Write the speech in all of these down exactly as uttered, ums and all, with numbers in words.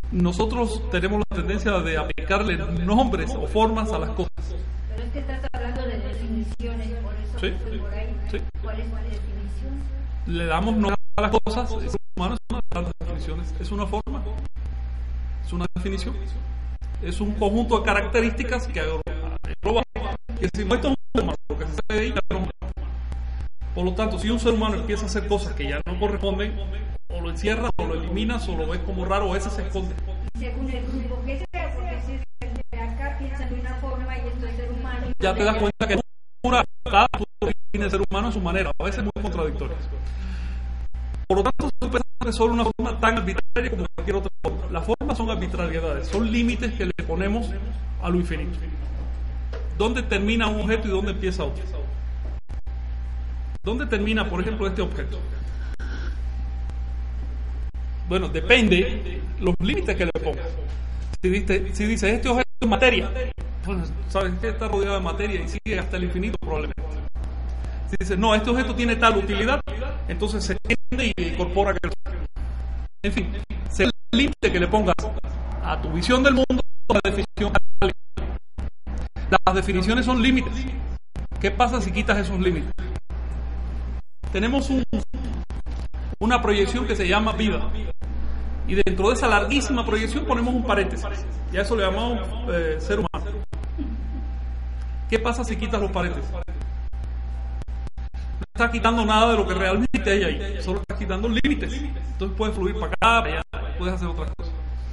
nosotros tenemos la tendencia de aplicarle nombres o formas a las cosas. Pero es que estás hablando de definiciones, por eso Sí, estoy por ahí. sí. ¿Cuál es la definición? Le damos nombres a las cosas. El ser humano es una de tantas definiciones. Es una forma, es una definición, es un conjunto de características que engloba. Que si no, esto es un ser humano, lo que se dedica a no. Por lo tanto, si un ser humano empieza a hacer cosas que ya no corresponden, o lo encierras, o lo eliminas, o lo ves como raro, o ese se esconde. Según el grupo que sea, porque si es de acá piensan de una forma y esto es ser humano. Ya te das cuenta que pura, cada uno define el ser humano a su manera, a veces muy contradictoria. Por lo tanto, tú piensas que solo una forma tan arbitraria como cualquier otra forma. Las formas son arbitrariedades, son límites que le ponemos a lo infinito. ¿Dónde termina un objeto y dónde empieza otro? ¿Dónde termina, por ejemplo, este objeto? Bueno, depende los límites que le pongas. Si dices, si dice, este objeto es materia, pues sabes que está rodeado de materia y sigue hasta el infinito probablemente. Si dices, no, este objeto tiene tal utilidad, entonces se entiende y incorpora aquel. En fin, según el límite que le pongas a tu visión del mundo, la definición. Las definiciones son límites. ¿Qué pasa si quitas esos límites? Tenemos un, una proyección que se llama vida. Y dentro de esa larguísima proyección ponemos un paréntesis. Y a eso le llamamos eh, ser humano. ¿Qué pasa si quitas los paréntesis? No estás quitando nada de lo que realmente hay ahí. Solo estás quitando límites. Entonces puedes fluir para acá, para allá, puedes hacer otras cosas.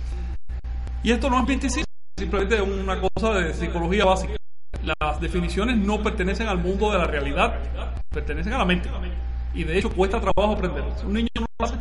Y esto no es misticismo, simplemente es una cosa de psicología básica. Las definiciones no pertenecen al mundo de la realidad, pertenecen a la mente. Y de hecho cuesta trabajo aprenderlas. Un niño no lo hace.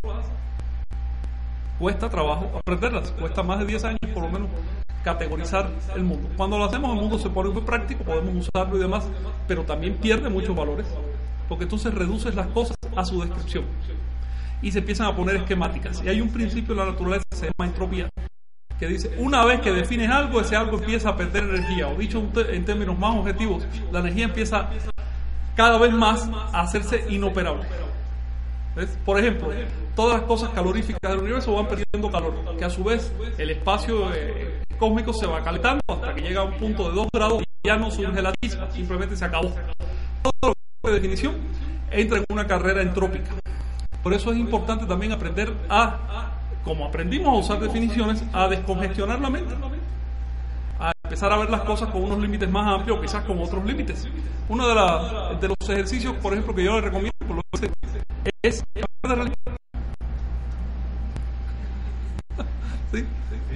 Cuesta trabajo aprenderlas. Cuesta más de diez años por lo menos categorizar el mundo. Cuando lo hacemos el mundo se pone muy práctico, podemos usarlo y demás, pero también pierde muchos valores, porque entonces reduces las cosas a su descripción y se empiezan a poner esquemáticas. Y hay un principio en la naturaleza que se llama entropía, que dice, una vez que defines algo, ese algo empieza a perder energía, o dicho en términos más objetivos, la energía empieza cada vez más a hacerse inoperable. ¿Ves? Por ejemplo, todas las cosas caloríficas del universo van perdiendo calor, que a su vez el espacio eh, cósmico se va calentando hasta que llega a un punto de dos grados y ya no surge la chispa, simplemente se acabó. Todo lo de definición entra en una carrera entrópica. Por eso es importante también aprender a, como aprendimos a usar definiciones, a descongestionar la mente, a empezar a ver las cosas con unos límites más amplios, quizás con otros límites. Uno de, la, de los ejercicios, por ejemplo, que yo les recomiendo por lo que es cambiar de religión. ¿Sí?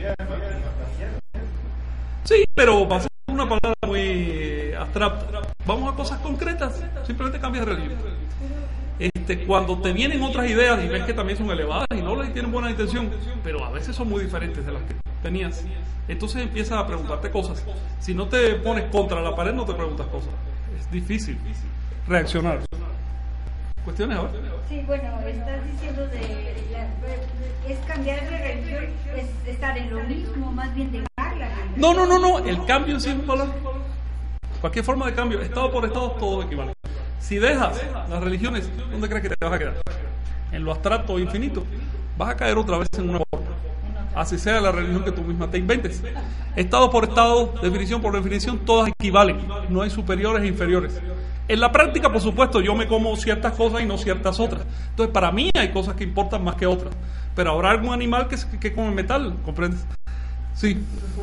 Sí, pero pasó una palabra muy abstracta. Vamos a cosas concretas, simplemente cambias de religión. Este, cuando te vienen otras ideas y ves que también son elevadas y no les tienen buena intención, pero a veces son muy diferentes de las que tenías, entonces empiezas a preguntarte cosas. Si no te pones contra la pared, no te preguntas cosas. Es difícil reaccionar. ¿Cuestiones ahora? Sí, bueno, estás diciendo de la, es cambiar de religión, es estar en lo mismo, más bien dejar la religión. No, no, no, no, el cambio en sí es un valor. Cualquier forma de cambio, estado por estado, todo equivale. Si dejas las religiones, ¿dónde crees que te vas a quedar? En lo abstracto o infinito. Vas a caer otra vez en una forma. Así sea la religión que tú misma te inventes. Estado por estado, definición por definición, todas equivalen. No hay superiores e inferiores. En la práctica, por supuesto, yo me como ciertas cosas y no ciertas otras. Entonces, para mí hay cosas que importan más que otras. Pero habrá algún animal que, que come metal, ¿comprendes? Sí.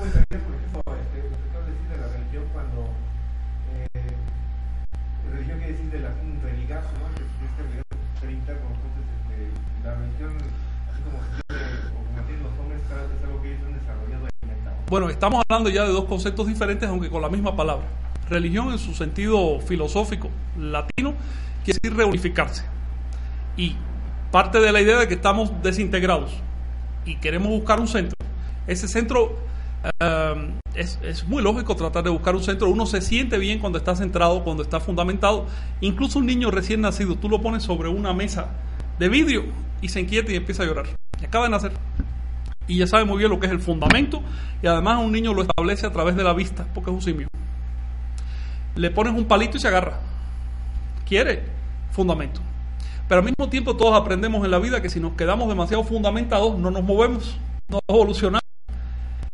Bueno, estamos hablando ya de dos conceptos diferentes, aunque con la misma palabra. Religión en su sentido filosófico latino quiere decir reunificarse. Y parte de la idea de que estamos desintegrados y queremos buscar un centro. Ese centro uh, es, es muy lógico tratar de buscar un centro. Uno se siente bien cuando está centrado, cuando está fundamentado. Incluso un niño recién nacido, tú lo pones sobre una mesa de vidrio y se inquieta y empieza a llorar. Y acaba de nacer. Y ya sabe muy bien lo que es el fundamento, y además un niño lo establece a través de la vista, porque es un simio. Le pones un palito y se agarra. Quiere fundamento. Pero al mismo tiempo todos aprendemos en la vida que si nos quedamos demasiado fundamentados no nos movemos, no evolucionamos.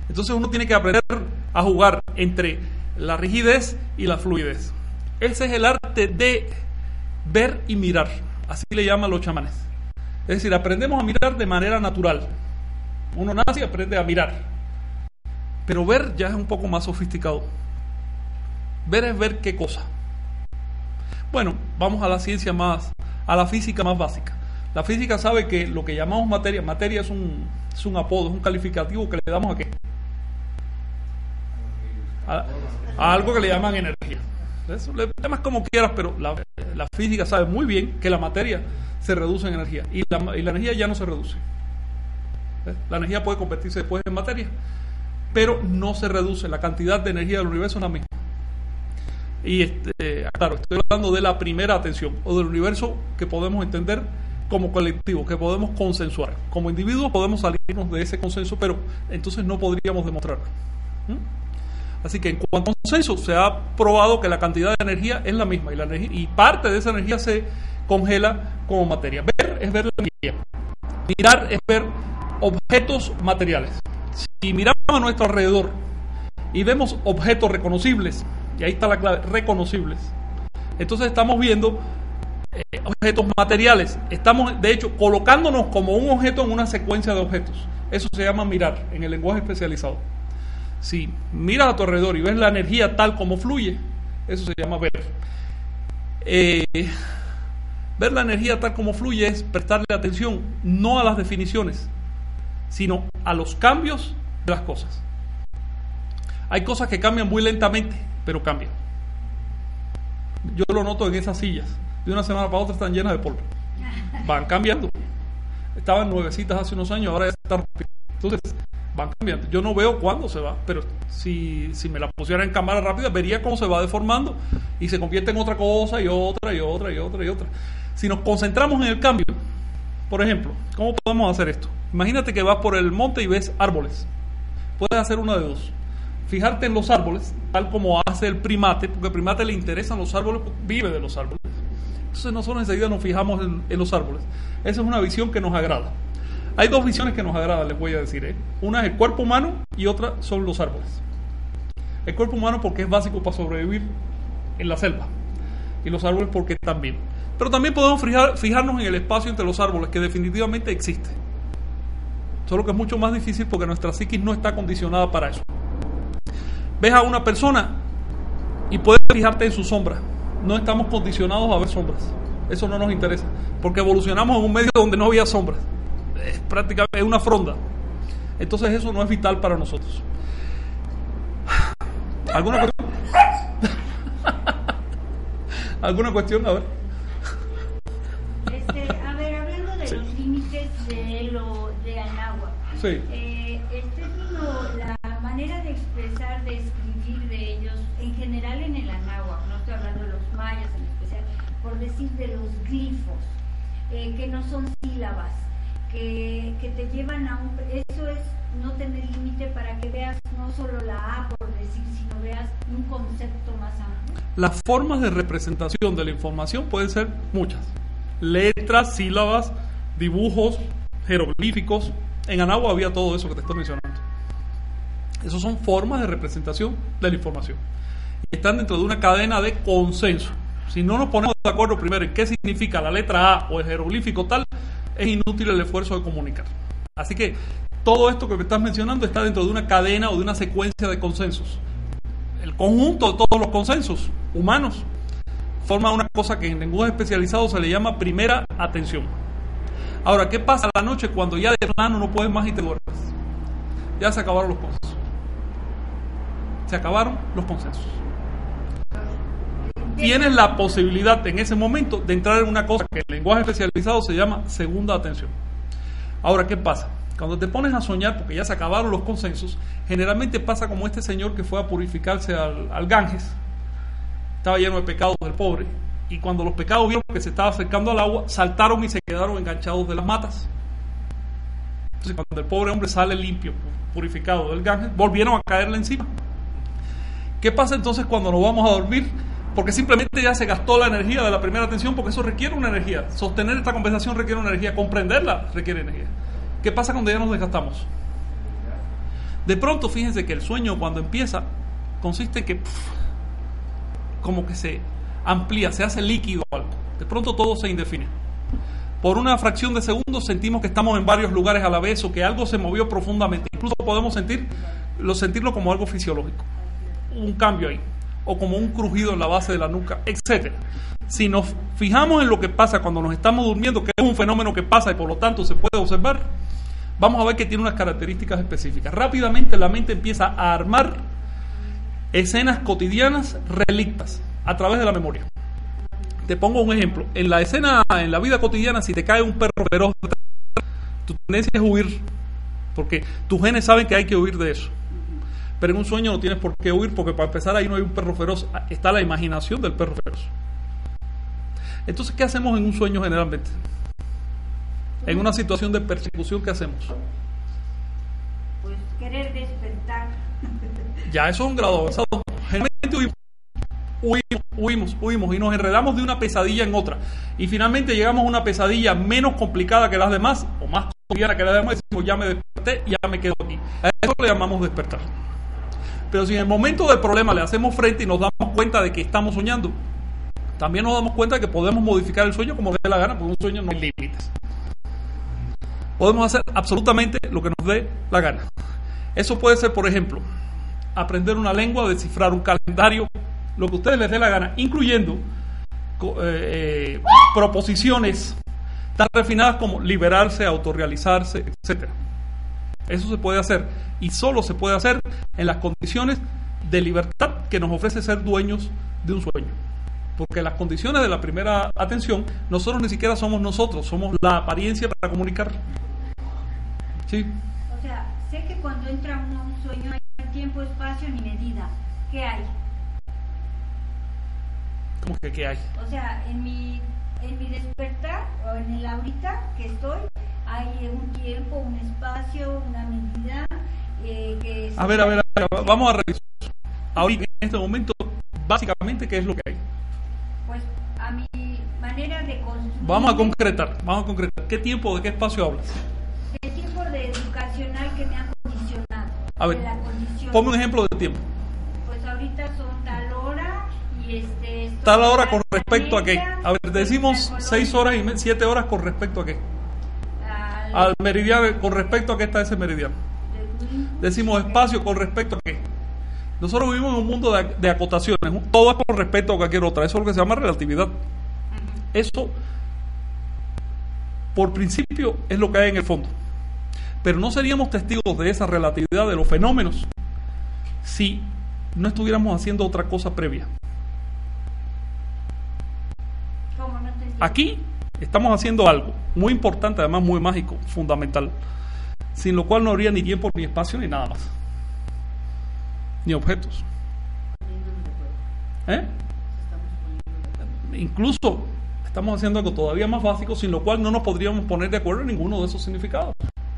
Entonces uno tiene que aprender a jugar entre la rigidez y la fluidez. Ese es el arte de ver y mirar, así le llaman los chamanes. Es decir, aprendemos a mirar de manera natural. Uno nace y aprende a mirar, pero ver ya es un poco más sofisticado. Ver es ver qué cosa. Bueno, vamos a la ciencia más, a la física más básica. La física sabe que lo que llamamos materia, materia es un, es un apodo, es un calificativo que le damos a qué, a, a algo que le llaman energía. Eso, le llamas como quieras, pero la, la física sabe muy bien que la materia se reduce en energía y la, y la energía ya no se reduce. ¿Ves? La energía puede convertirse después en materia, pero no se reduce. La cantidad de energía del universo es la misma. Y este, claro, estoy hablando de la primera atención o del universo que podemos entender como colectivo, que podemos consensuar. Como individuos podemos salirnos de ese consenso, pero entonces no podríamos demostrarlo. ¿Mm? Así que en cuanto a consenso, se ha probado que la cantidad de energía es la misma y, la energía, y parte de esa energía se congela como materia. Ver es ver la energía. Mirar es ver objetos materiales. Si miramos a nuestro alrededor y vemos objetos reconocibles, y ahí está la clave, reconocibles, entonces estamos viendo eh, objetos materiales. Estamos, de hecho, colocándonos como un objeto en una secuencia de objetos. Eso se llama mirar en el lenguaje especializado. Si miras a tu alrededor y ves la energía tal como fluye, eso se llama ver. Eh, ver la energía tal como fluye es prestarle atención no a las definiciones, sino a los cambios de las cosas. Hay cosas que cambian muy lentamente, pero cambian. Yo lo noto en esas sillas. De una semana para otra están llenas de polvo. Van cambiando. Estaban nuevecitas hace unos años, ahora ya están. Entonces, van cambiando. Yo no veo cuándo se va, pero si, si me la pusiera en cámara rápida, vería cómo se va deformando y se convierte en otra cosa y otra y otra y otra y otra. Si nos concentramos en el cambio, por ejemplo, ¿cómo podemos hacer esto? Imagínate que vas por el monte y ves árboles. Puedes hacer una de dos. Fijarte en los árboles, tal como hace el primate, porque al primate le interesan los árboles, vive de los árboles. Entonces nosotros enseguida nos fijamos en, en los árboles. Esa es una visión que nos agrada. Hay dos visiones que nos agradan, les voy a decir. ¿eh? Una es el cuerpo humano y otra son los árboles. El cuerpo humano porque es básico para sobrevivir en la selva. Y los árboles porque también. Pero también podemos fijar, fijarnos en el espacio entre los árboles, que definitivamente existe. Solo que es mucho más difícil porque nuestra psiquis no está condicionada para eso. Ves a una persona y puedes fijarte en su sombra. No estamos condicionados a ver sombras. Eso no nos interesa, porque evolucionamos en un medio donde no había sombras. Es prácticamente es una fronda. Entonces eso no es vital para nosotros. ¿Alguna cuestión? ¿Alguna cuestión? A ver. Este, a ver, hablando de sí. los límites de lo de Anáhuac. Sí. Eh, el término, la manera de expresar, de escribir de ellos, en general en el Anáhuac, no estoy hablando de los mayas en especial, por decir de los glifos, eh, que no son sílabas, que, que te llevan a un... Eso es no tener límite para que veas no solo la A por decir, sino veas un concepto más amplio. Las formas de representación de la información pueden ser muchas. Letras, sílabas, dibujos, jeroglíficos. En Anáhuac había todo eso que te estoy mencionando. Esas son formas de representación de la información. Y están dentro de una cadena de consenso. Si no nos ponemos de acuerdo primero en qué significa la letra A o el jeroglífico tal, es inútil el esfuerzo de comunicar. Así que todo esto que me estás mencionando está dentro de una cadena o de una secuencia de consensos. El conjunto de todos los consensos humanos forma una cosa que en lenguaje especializado se le llama primera atención. Ahora, ¿qué pasa a la noche cuando ya de plano no puedes más y te duermes? Ya se acabaron los consensos. Se acabaron los consensos. Tienes la posibilidad en ese momento de entrar en una cosa que en el lenguaje especializado se llama segunda atención. Ahora, ¿qué pasa? Cuando te pones a soñar, porque ya se acabaron los consensos, generalmente pasa como este señor que fue a purificarse al, al Ganges. Estaba lleno de pecados del pobre, y cuando los pecados vieron que se estaba acercando al agua, saltaron y se quedaron enganchados de las matas. Entonces, cuando el pobre hombre sale limpio, purificado del Ganges, volvieron a caerle encima. ¿Qué pasa entonces cuando nos vamos a dormir? Porque simplemente ya se gastó la energía de la primera atención, porque eso requiere una energía. Sostener esta conversación requiere una energía, comprenderla requiere energía. ¿Qué pasa cuando ya nos desgastamos? De pronto, fíjense que el sueño cuando empieza consiste en que pff, como que se amplía, se hace líquido algo. De pronto todo se indefine. Por una fracción de segundos sentimos que estamos en varios lugares a la vez o que algo se movió profundamente. Incluso podemos sentir, lo, sentirlo como algo fisiológico. Un cambio ahí. O como un crujido en la base de la nuca, etcétera. Si nos fijamos en lo que pasa cuando nos estamos durmiendo, que es un fenómeno que pasa y por lo tanto se puede observar, vamos a ver que tiene unas características específicas. Rápidamente la mente empieza a armar escenas cotidianas relictas a través de la memoria. Te pongo un ejemplo. En la escena, en la vida cotidiana, si te cae un perro feroz, tu tendencia es huir, porque tus genes saben que hay que huir de eso. Pero en un sueño no tienes por qué huir, porque para empezar ahí no hay un perro feroz, está la imaginación del perro feroz. Entonces, ¿qué hacemos en un sueño generalmente? En una situación de persecución, ¿qué hacemos? Pues querer despertar. Ya eso es un grado avanzado. Generalmente huimos, huimos, huimos, huimos y nos enredamos de una pesadilla en otra. Y finalmente llegamos a una pesadilla menos complicada que las demás, o más cotidiana que las demás, y decimos, ya me desperté y ya me quedo aquí. A eso le llamamos despertar. Pero si en el momento del problema le hacemos frente y nos damos cuenta de que estamos soñando, también nos damos cuenta de que podemos modificar el sueño como dé la gana, porque un sueño no hay límites. Podemos hacer absolutamente lo que nos dé la gana. Eso puede ser, por ejemplo, aprender una lengua, descifrar un calendario, lo que a ustedes les dé la gana, incluyendo eh, eh, proposiciones tan refinadas como liberarse, autorrealizarse, etcétera. Eso se puede hacer y solo se puede hacer en las condiciones de libertad que nos ofrece ser dueños de un sueño. Porque las condiciones de la primera atención, nosotros ni siquiera somos nosotros, somos la apariencia para comunicar. ¿Sí? O sea, sé que cuando entra uno a un sueño no hay tiempo, espacio ni medida. ¿Qué hay? ¿Cómo que qué hay? O sea, en mi, en mi despertar o en el ahorita que estoy, hay un tiempo, un espacio, una medida. Eh, que a ver, a ver, a ver, vamos a revisar. Ahorita, en este momento, básicamente, ¿qué es lo que hay? Pues a mi manera de construir. Vamos a concretar, vamos a concretar. ¿Qué tiempo, de qué espacio hablas? El tiempo de educacional que me ha condicionado. A ver, de la condición. ponme un ejemplo de tiempo. Pues ahorita son tal hora y este. Tal hora con respecto a qué. A ver, decimos seis horas y siete horas con respecto a qué. Al, Al meridiano, con respecto a qué está ese meridiano. Decimos espacio con respecto a qué. Nosotros vivimos en un mundo de, de acotaciones, todo es con respecto a cualquier otra. Eso es lo que se llama relatividad. Eso, por principio, es lo que hay en el fondo. Pero no seríamos testigos de esa relatividad de los fenómenos si no estuviéramos haciendo otra cosa previa. ¿Cómo? No te entiendo. Aquí estamos haciendo algo muy importante, además muy mágico, fundamental, sin lo cual no habría ni tiempo, ni espacio, ni nada más. Ni objetos. ¿Eh? Incluso estamos haciendo algo todavía más básico, sin lo cual no nos podríamos poner de acuerdo en ninguno de esos significados.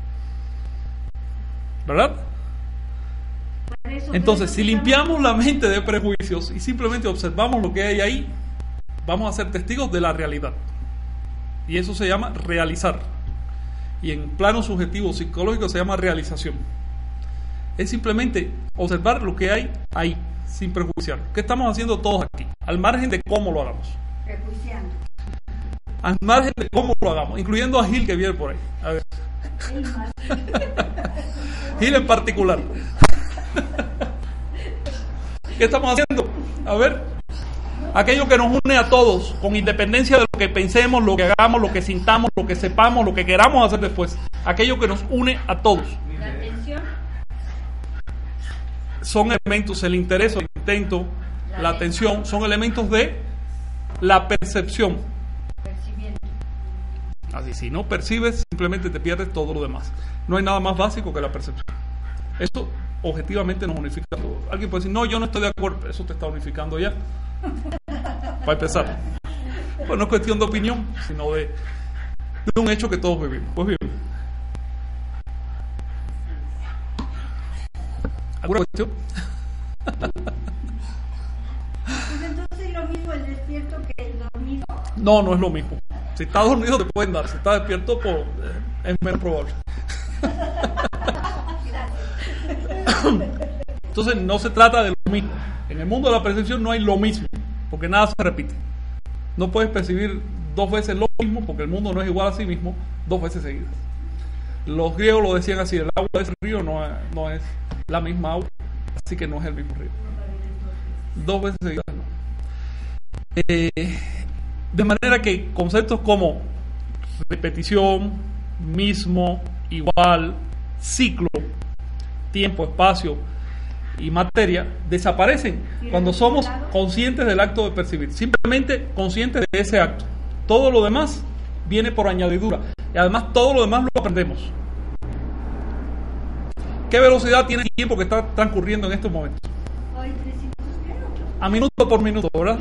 ¿Verdad? Entonces, si limpiamos la mente de prejuicios y simplemente observamos lo que hay ahí, vamos a ser testigos de la realidad. Y eso se llama realizar. Y en plano subjetivo psicológico se llama realización. Es simplemente observar lo que hay ahí, sin prejuiciar. ¿Qué estamos haciendo todos aquí? Al margen de cómo lo hagamos. Prejuiciando. Al margen de cómo lo hagamos, incluyendo a Gil que viene por ahí. A ver. Gil en particular. ¿Qué estamos haciendo? A ver. Aquello que nos une a todos, con independencia de lo que pensemos, lo que hagamos, lo que sintamos, lo que sepamos, lo que queramos hacer después. Aquello que nos une a todos. La atención. Son elementos, el interés, el intento, la, la atención, son elementos de la percepción. Percibiendo. Así, si no percibes, simplemente te pierdes todo lo demás. No hay nada más básico que la percepción. Eso objetivamente nos unifica todo. Alguien puede decir, no, yo no estoy de acuerdo, eso te está unificando ya. Para empezar. Pues no es cuestión de opinión, sino de, de un hecho que todos vivimos. Pues bien. ¿Alguna cuestión? Pues entonces es lo mismo el despierto que el dormido. No, no es lo mismo. Si estás dormido te pueden dar, si estás despierto pues, eh, es menos probable. Gracias. Entonces no se trata de lo mismo. En el mundo de la percepción no hay lo mismo, porque nada se repite. No puedes percibir dos veces lo mismo, porque el mundo no es igual a sí mismo dos veces seguidas. Los griegos lo decían así: el agua de ese río no es, no es la misma agua, así que no es el mismo río. Dos veces seguidas no. Eh, de manera que conceptos como repetición, mismo, igual, ciclo, tiempo, espacio y materia desaparecen cuando somos conscientes del acto de percibir, simplemente conscientes de ese acto. Todo lo demás viene por añadidura y además todo lo demás lo aprendemos. ¿Qué velocidad tiene el tiempo que está transcurriendo en estos momentos? A minuto por minuto, ¿verdad?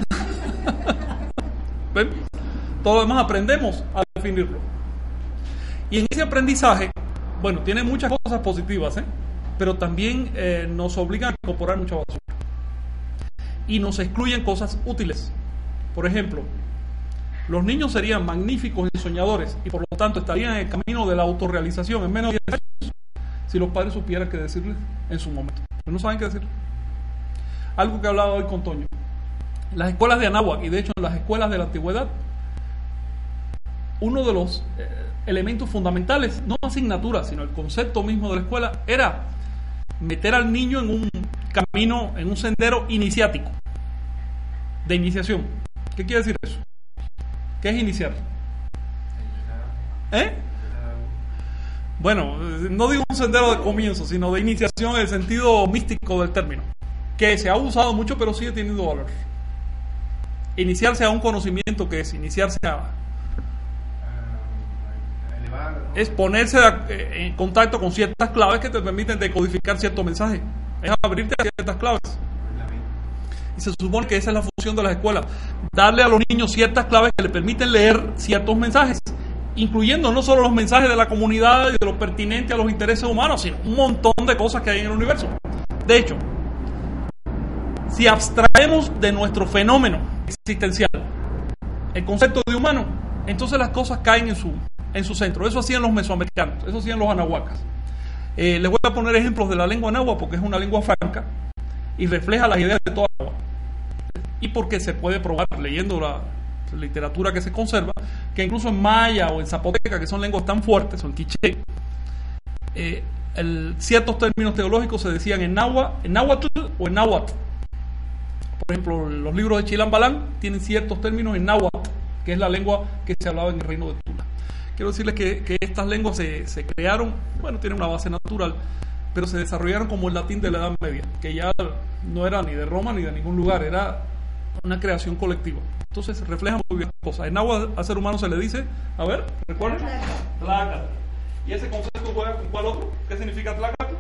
¿Ven? Todo lo demás aprendemos a definirlo. Y en ese aprendizaje, bueno, tiene muchas cosas positivas, ¿eh? Pero también eh, nos obligan a incorporar mucha basura. Y nos excluyen cosas útiles. Por ejemplo, los niños serían magníficos y soñadores y por lo tanto estarían en el camino de la autorrealización en menos de diez años si los padres supieran qué decirles en su momento. Pero no saben qué decir. Algo que hablaba hoy con Toño. Las escuelas de Anáhuac, y de hecho en las escuelas de la antigüedad, uno de los eh, elementos fundamentales, no asignatura, sino el concepto mismo de la escuela, era meter al niño en un camino, en un sendero iniciático, de iniciación. ¿Qué quiere decir eso? ¿Qué es iniciar? ¿Eh? Bueno, no digo un sendero de comienzo, sino de iniciación en el sentido místico del término, que se ha usado mucho pero sigue teniendo valor. Iniciarse a un conocimiento, que es iniciarse a es ponerse en contacto con ciertas claves que te permiten decodificar ciertos mensajes, es abrirte a ciertas claves. Y se supone que esa es la función de las escuelas, darle a los niños ciertas claves que le permiten leer ciertos mensajes, incluyendo no solo los mensajes de la comunidad y de lo pertinente a los intereses humanos, sino un montón de cosas que hay en el universo. De hecho, si abstraemos de nuestro fenómeno existencial el concepto de humano, entonces las cosas caen en su, en su centro. Eso hacían los mesoamericanos, eso hacían los anahuacas. Eh, les voy a poner ejemplos de la lengua anáhuac porque es una lengua franca y refleja las ideas de toda la agua. Y porque se puede probar leyendo la literatura que se conserva, que incluso en maya o en zapoteca, que son lenguas tan fuertes, o en quiché, eh, el, ciertos términos teológicos se decían en náhuatl, en náhuatl o en náhuatl. Por ejemplo, los libros de Chilam Balam tienen ciertos términos en náhuatl, que es la lengua que se hablaba en el reino de Tula. Quiero decirles que, que estas lenguas se, se crearon, bueno, tienen una base natural, pero se desarrollaron como el latín de la Edad Media, que ya no era ni de Roma ni de ningún lugar, era una creación colectiva. Entonces refleja muy bien las cosas. En náhuatl al ser humano se le dice, a ver, ¿recuerden? Tlácatl. ¿Y ese concepto juega con cuál otro? ¿Qué significa Tlácatl?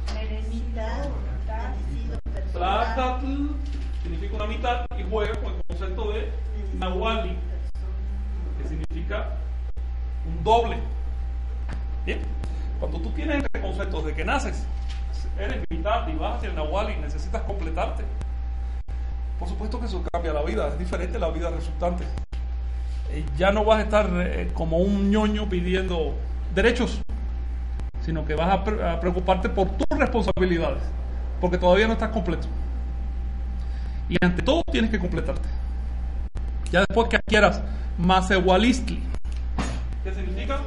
Tlácatl significa una mitad y juega con el concepto de Nahuali, que significa un doble. Bien, cuando tú tienes este concepto de que naces, eres mitad y vas hacia el Nahuali y necesitas completarte, por supuesto que eso cambia la vida, es diferente la vida resultante. Eh, ya no vas a estar eh, como un ñoño pidiendo derechos, sino que vas a, pre- a preocuparte por tus responsabilidades, porque todavía no estás completo. Y ante todo tienes que completarte. Ya después que adquieras Masewalistli, ¿qué significa?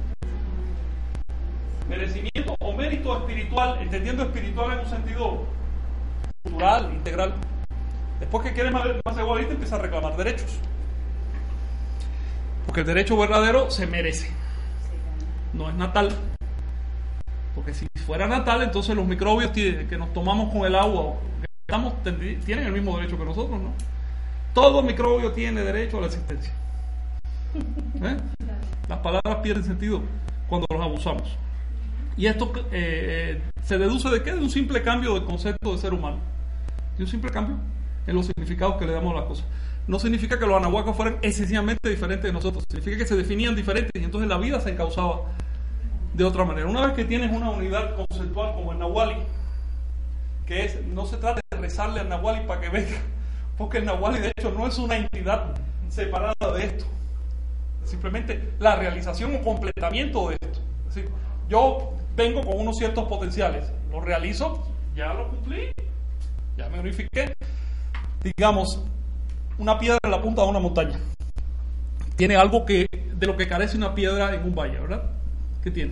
Merecimiento o mérito espiritual, entendiendo espiritual en un sentido cultural, integral. Después que quieres Masewalistli, empiezas a reclamar derechos. Porque el derecho verdadero se merece, no es natal. Porque si fuera natal, entonces los microbios que nos tomamos con el agua Estamos, tienen el mismo derecho que nosotros, ¿no? Todo microbio tiene derecho a la existencia. ¿Eh? Las palabras pierden sentido cuando los abusamos. Y esto eh, se deduce de qué? De un simple cambio de concepto de ser humano. De un simple cambio en los significados que le damos a las cosas. No significa que los anahuacas fueran esencialmente diferentes de nosotros. Significa que se definían diferentes y entonces la vida se encauzaba de otra manera. Una vez que tienes una unidad conceptual como el Nahuali, que es, no se trata de rezarle al Nahuali para que venga, porque el Nahuali de hecho no es una entidad separada de esto, simplemente la realización o completamiento de esto. Es decir, yo vengo con unos ciertos potenciales, los realizo ya lo cumplí, ya me unifiqué. Digamos, una piedra en la punta de una montaña. Tiene algo que de lo que carece una piedra en un valle, ¿verdad? ¿Qué tiene?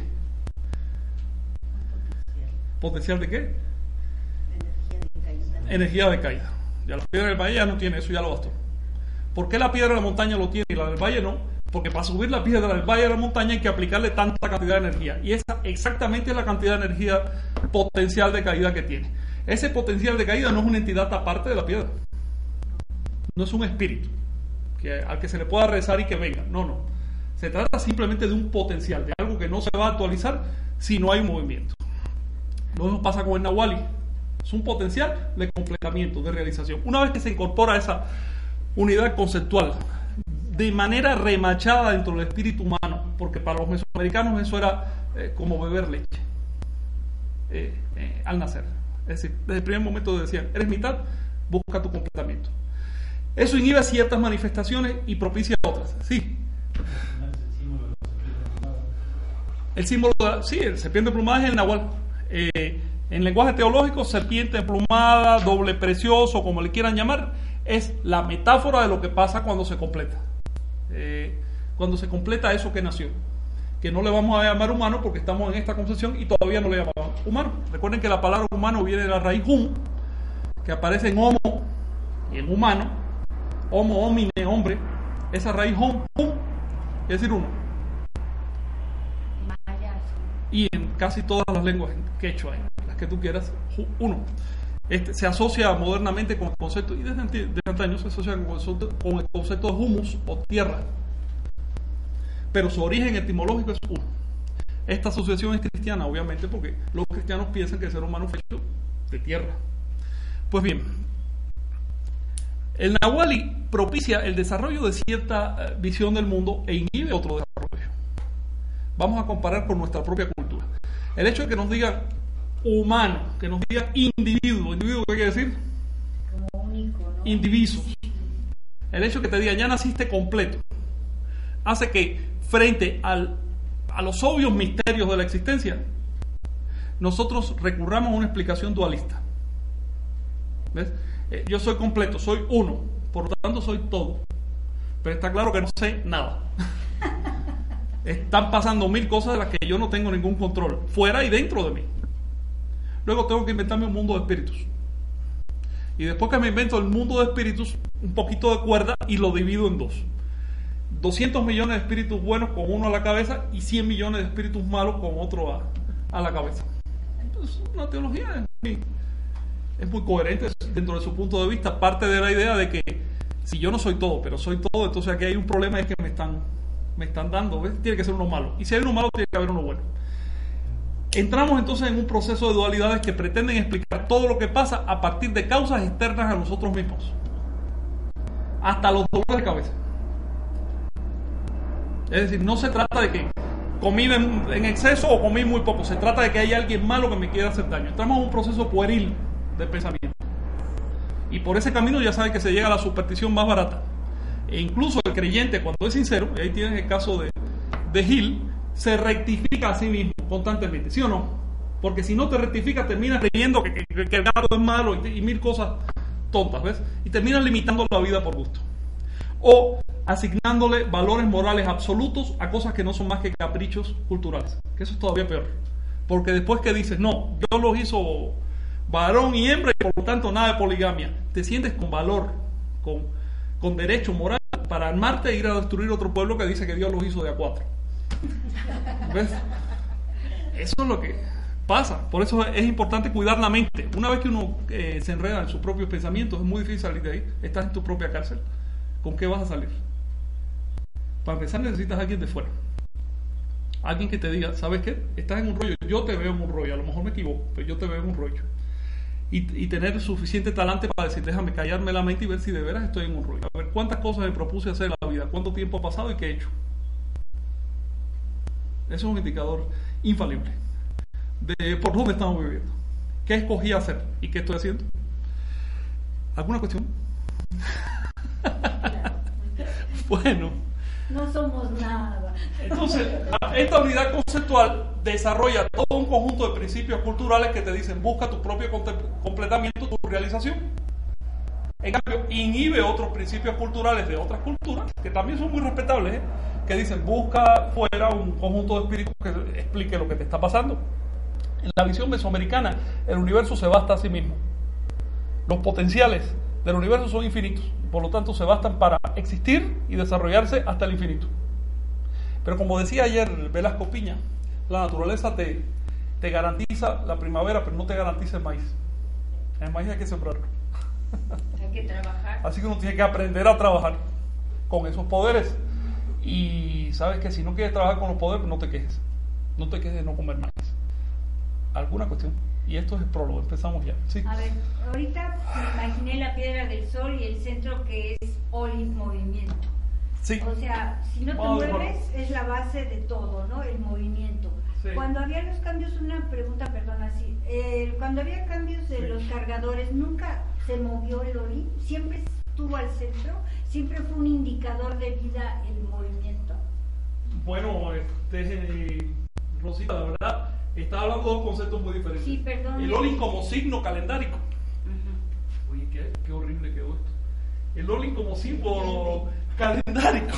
¿Potencial de qué? Energía de caída. Energía de caída. Ya la piedra del valle ya no tiene, eso ya lo bastó. ¿Por qué la piedra de la montaña lo tiene y la del valle no? Porque para subir la piedra del valle a la montaña hay que aplicarle tanta cantidad de energía. Y esa exactamente es la cantidad de energía potencial de caída que tiene. Ese potencial de caída no es una entidad aparte de la piedra. No es un espíritu que, al que se le pueda rezar y que venga. No, no. Se trata simplemente de un potencial, de algo que no se va a actualizar si no hay un movimiento. Lo mismo pasa con el Nahuali. Es un potencial de completamiento, de realización. Una vez que se incorpora esa unidad conceptual de manera remachada dentro del espíritu humano, porque para los mesoamericanos eso era eh, como beber leche eh, eh, al nacer. Es decir, desde el primer momento decían, eres mitad, busca tu completamiento. Eso inhibe ciertas manifestaciones y propicia otras. Sí. El símbolo, de, sí, el serpiente emplumada es el nahual. Eh, en lenguaje teológico, serpiente emplumada, doble precioso, como le quieran llamar, es la metáfora de lo que pasa cuando se completa. Eh, cuando se completa eso que nació. Que no le vamos a llamar humano porque estamos en esta concepción y todavía no le llamamos humano. Recuerden que la palabra humano viene de la raíz hum, que aparece en homo y en humano. Homo, homine, hombre. Esa raíz hum, hum, es decir uno. Y en casi todas las lenguas, en quechua, en las que tú quieras, uno. Este, se asocia modernamente con el concepto, y desde, desde antaño se asocia con el, concepto, con el concepto de humus o tierra. Pero su origen etimológico es uno. Esta asociación es cristiana, obviamente, porque los cristianos piensan que el ser humano fue hecho de tierra. Pues bien, el Nahuali propicia el desarrollo de cierta visión del mundo e inhibe otro desarrollo. Vamos a comparar con nuestra propia cultura. El hecho de que nos digan humano, que nos digan individuo, individuo, ¿qué quiere decir? Como único, ¿no? Indiviso. El hecho de que te digan ya naciste completo, hace que frente al, a los obvios misterios de la existencia, nosotros recurramos a una explicación dualista. ¿Ves? Eh, yo soy completo, soy uno, por lo tanto soy todo. Pero está claro que no sé nada. Están pasando mil cosas de las que yo no tengo ningún control, fuera y dentro de mí. Luego tengo que inventarme un mundo de espíritus. Y después que me invento el mundo de espíritus, un poquito de cuerda y lo divido en dos. doscientos millones de espíritus buenos con uno a la cabeza y cien millones de espíritus malos con otro a, a la cabeza. Entonces, una teología es muy, es muy coherente dentro de su punto de vista. Parte de la idea de que si yo no soy todo, pero soy todo, entonces aquí hay un problema, es que me están, me están dando, ¿ves? Tiene que ser uno malo. Y si hay uno malo, tiene que haber uno bueno. Entramos entonces en un proceso de dualidades que pretenden explicar todo lo que pasa a partir de causas externas a nosotros mismos. Hasta los dolores de cabeza. Es decir, no se trata de que comí en, en exceso o comí muy poco. Se trata de que hay alguien malo que me quiera hacer daño. Entramos en un proceso pueril de pensamiento. Y por ese camino ya saben que se llega a la superstición más barata. E incluso el creyente, cuando es sincero, y ahí tienen el caso de, de Gil, se rectifica a sí mismo constantemente, ¿sí o no? Porque si no te rectifica, terminas creyendo que, que, que el gato es malo y, y mil cosas tontas, ¿ves? Y terminas limitando la vida por gusto. O asignándole valores morales absolutos a cosas que no son más que caprichos culturales. Que eso es todavía peor. Porque después que dices, no, Dios los hizo varón y hembra y por lo tanto nada de poligamia, te sientes con valor, con, con derecho moral para armarte e ir a destruir otro pueblo que dice que Dios los hizo de a cuatro. ¿Ves? Eso es lo que pasa. Por eso es importante cuidar la mente. Una vez que uno eh, se enreda en sus propios pensamientos, es muy difícil salir de ahí. Estás en tu propia cárcel. ¿Con qué vas a salir? Para empezar necesitas a alguien de fuera. Alguien que te diga, ¿sabes qué? Estás en un rollo, yo te veo en un rollo. A lo mejor me equivoco, pero yo te veo en un rollo. Y, y tener suficiente talante para decir, déjame callarme la mente y ver si de veras estoy en un rollo. A ver, ¿cuántas cosas me propuse hacer en la vida? ¿Cuánto tiempo ha pasado y qué he hecho? Eso es un indicador infalible de por dónde estamos viviendo. ¿Qué escogí hacer y qué estoy haciendo? ¿Alguna cuestión? Bueno, No somos nada. Entonces, esta unidad conceptual desarrolla todo un conjunto de principios culturales que te dicen busca tu propio completamiento, tu realización. En cambio, inhibe otros principios culturales de otras culturas, que también son muy respetables, ¿eh? Que dicen busca fuera un conjunto de espíritus que explique lo que te está pasando. En la visión mesoamericana, el universo se basta a sí mismo. Los potenciales del universo son infinitos, por lo tanto se bastan para existir y desarrollarse hasta el infinito. Pero como decía ayer Velasco Piña, la naturaleza te, te garantiza la primavera, pero no te garantiza el maíz. El maíz hay que sembrarlo. Hay que trabajar. Así que uno tiene que aprender a trabajar con esos poderes. Y sabes que si no quieres trabajar con los poderes, no te quejes. No te quejes de no comer maíz. ¿Alguna cuestión? Y esto es el prólogo, empezamos ya. ¿Sí? A ver, ahorita me imaginé la piedra del sol y el centro que es Olin movimiento. Sí. O sea, si no te Vamos, mueves, vamos. es la base de todo, ¿no? El movimiento. Sí. Cuando había los cambios, una pregunta, perdón, así. Eh, cuando había cambios de Sí. los cargadores, ¿nunca se movió el Olin? ¿Siempre estuvo al centro? ¿Siempre fue un indicador de vida el movimiento? Bueno, este, Rosita, la verdad, está hablando de dos conceptos muy diferentes. Sí, perdón. El Olin como signo calendárico. Ujú. Oye, qué, qué horrible quedó esto. El Olin como símbolo calendárico.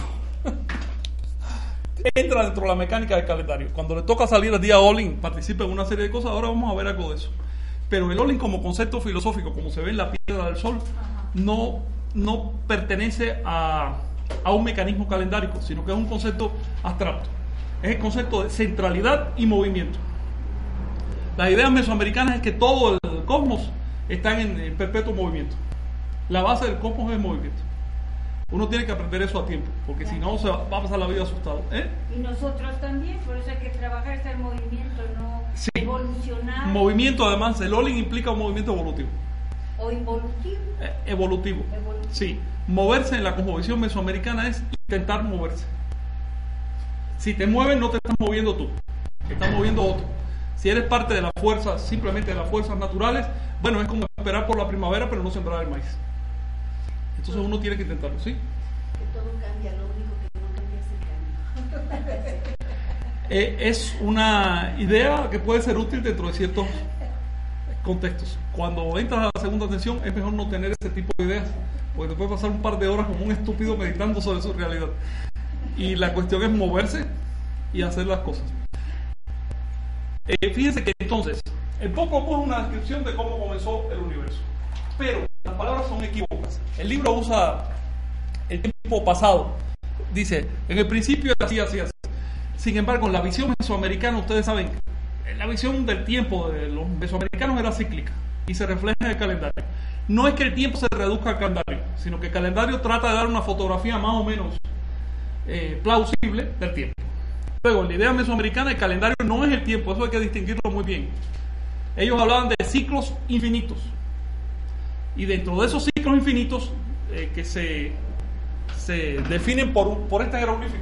Entra dentro de la mecánica del calendario. Cuando le toca salir el día Olin, participa en una serie de cosas. Ahora vamos a ver algo de eso. Pero el Olin como concepto filosófico, como se ve en la piedra del sol, Ajá. no, no pertenece a, a un mecanismo calendárico, sino que es un concepto abstracto. Es el concepto de centralidad y movimiento. Las ideas mesoamericanas es que todo el cosmos está en, en perpetuo movimiento. La base del cosmos es el movimiento. Uno tiene que aprender eso a tiempo, porque si no se va, va a pasar la vida asustado. ¿Eh? Y nosotros también, por eso hay que trabajar ese movimiento, no Sí. evolucionar. Movimiento, además, el Olin implica un movimiento evolutivo. O involutivo. Eh, evolutivo. Evolutivo. Sí. Moverse en la cosmovisión mesoamericana es intentar moverse. Si te mueves, no te estás moviendo tú, te estás moviendo otro. Si eres parte de la fuerza, simplemente de las fuerzas naturales, bueno, es como esperar por la primavera, pero no sembrar el maíz. Entonces uno tiene que intentarlo, ¿sí? Que todo cambia, lo único que no cambia es el cambio. Eh, es una idea que puede ser útil dentro de ciertos contextos. Cuando entras a la segunda tensión, es mejor no tener ese tipo de ideas, porque te puedes pasar un par de horas como un estúpido meditando sobre su realidad. Y la cuestión es moverse y hacer las cosas. Eh, fíjense que entonces, el Popol Vuh es una descripción de cómo comenzó el universo, pero las palabras son equívocas. El libro usa el tiempo pasado. Dice, en el principio era así, así, así. Sin embargo, en la visión mesoamericana, ustedes saben, la visión del tiempo de los mesoamericanos era cíclica y se refleja en el calendario. No es que el tiempo se reduzca al calendario, sino que el calendario trata de dar una fotografía más o menos eh, plausible del tiempo. Luego, en la idea mesoamericana, el calendario no es el tiempo, eso hay que distinguirlo muy bien. Ellos hablaban de ciclos infinitos. Y dentro de esos ciclos infinitos, eh, que se, se definen por, un, por este jeroglífico,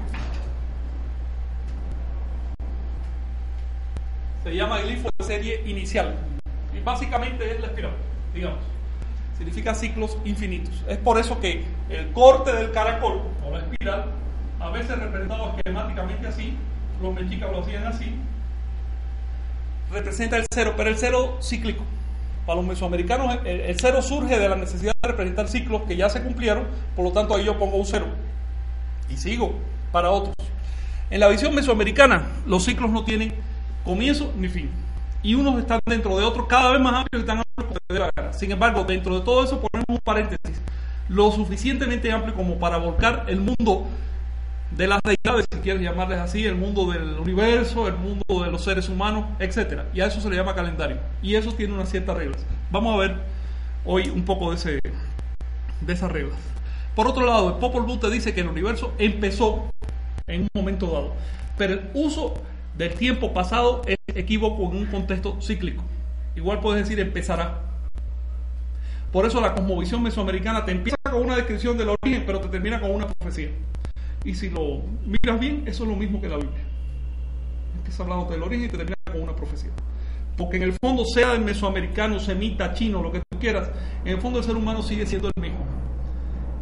se llama glifo de serie inicial. Y básicamente es la espiral, digamos. Significa ciclos infinitos. Es por eso que el corte del caracol, o la espiral, a veces representado esquemáticamente así, los mexicas lo hacían así, representa el cero, pero el cero cíclico. Para los mesoamericanos el, el cero surge de la necesidad de representar ciclos que ya se cumplieron, por lo tanto ahí yo pongo un cero y sigo para otros. En la visión mesoamericana los ciclos no tienen comienzo ni fin, y unos están dentro de otros cada vez más amplios y tan amplios como te dé la gana. Sin embargo, dentro de todo eso ponemos un paréntesis lo suficientemente amplio como para volcar el mundo de las deidades, si quieres llamarles así, el mundo del universo, el mundo de los seres humanos, etcétera. Y a eso se le llama calendario. Y eso tiene unas ciertas reglas. Vamos a ver hoy un poco de, ese, de esas reglas. Por otro lado, el Popol Vuh te dice que el universo empezó en un momento dado, pero el uso del tiempo pasado es equívoco en un contexto cíclico. Igual puedes decir empezará. Por eso la cosmovisión mesoamericana te empieza con una descripción del origen, pero te termina con una profecía. Y si lo miras bien, eso es lo mismo que la Biblia. Empieza hablando del origen y te termina con una profecía. Porque en el fondo, sea el mesoamericano, semita, chino, lo que tú quieras, en el fondo el ser humano sigue siendo el mismo.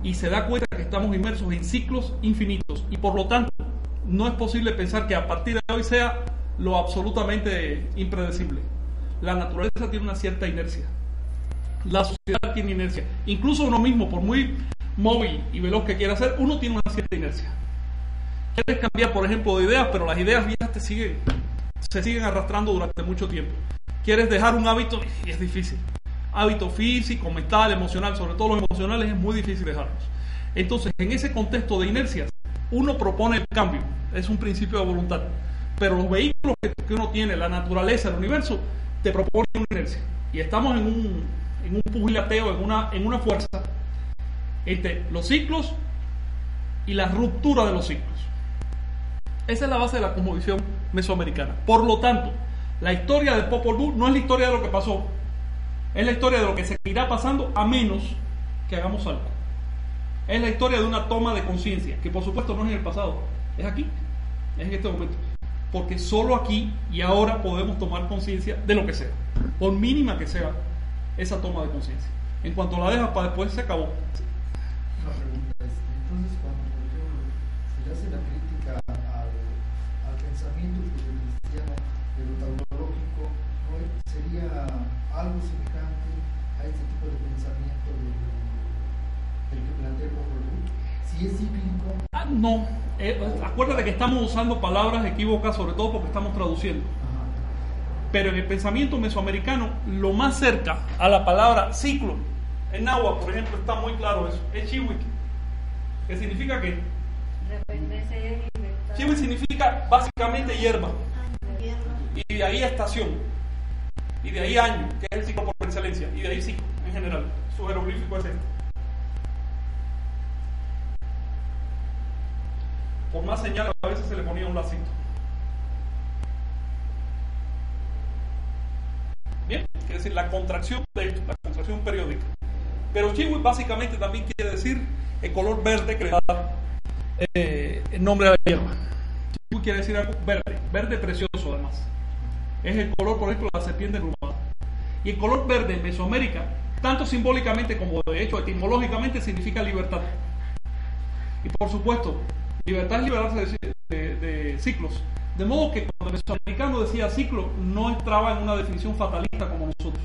y se da cuenta que estamos inmersos en ciclos infinitos y por lo tanto no es posible pensar que a partir de hoy sea lo absolutamente impredecible. La naturaleza tiene una cierta inercia, la sociedad tiene inercia, incluso uno mismo, por muy móvil y veloz que quiera ser, uno tiene una cierta inercia. Quieres cambiar, por ejemplo, de ideas, pero las ideas viejas te siguen, se siguen arrastrando durante mucho tiempo. Quieres dejar un hábito y es difícil. Hábito físico, mental, emocional, sobre todo los emocionales, es muy difícil dejarlos. Entonces, en ese contexto de inercias, uno propone el cambio, es un principio de voluntad. Pero los vehículos que, que uno tiene, la naturaleza, el universo, te proponen una inercia. Y estamos en un, en un pugilateo, en una, en una fuerza entre los ciclos y la ruptura de los ciclos. Esa es la base de la cosmovisión mesoamericana. Por lo tanto, la historia del Popol Vuh no es la historia de lo que pasó, es la historia de lo que seguirá pasando a menos que hagamos algo. Es la historia de una toma de conciencia, que por supuesto no es en el pasado, es aquí, es en este momento. Porque solo aquí y ahora podemos tomar conciencia de lo que sea, por mínima que sea esa toma de conciencia. En cuanto la dejas para después, se acabó. Una pregunta es, entonces cuando se le hace la crítica al, al pensamiento cristiano de lo tautológico, ¿no sería algo semejante a este tipo de pensamiento del, del que plantea el Popol Vuh? Si es cíclico. Ah, no, eh, acuérdate que estamos usando palabras equívocas, sobre todo porque estamos traduciendo. Ajá. Pero en el pensamiento mesoamericano, lo más cerca a la palabra ciclo, en náhuatl, por ejemplo, está muy claro eso, es chiwik, que significa que chiwik significa básicamente hierba, y de ahí estación, y de ahí año, que es el ciclo por excelencia, y de ahí ciclo en general. Su jeroglífico es este. Por más señal a veces se le ponía un lacito. Bien, quiere decir la contracción de esto, la contracción periódica. Pero chiwik básicamente también quiere decir el color verde que le da eh, el nombre a la hierba. Chiwik quiere decir algo verde, verde precioso además. Es el color, por ejemplo, de la serpiente emplumada. Y el color verde en Mesoamérica, tanto simbólicamente como de hecho etimológicamente, significa libertad. Y por supuesto, libertad es liberarse de, de, de ciclos. De modo que cuando el mesoamericano decía ciclo, no entraba en una definición fatalista como nosotros.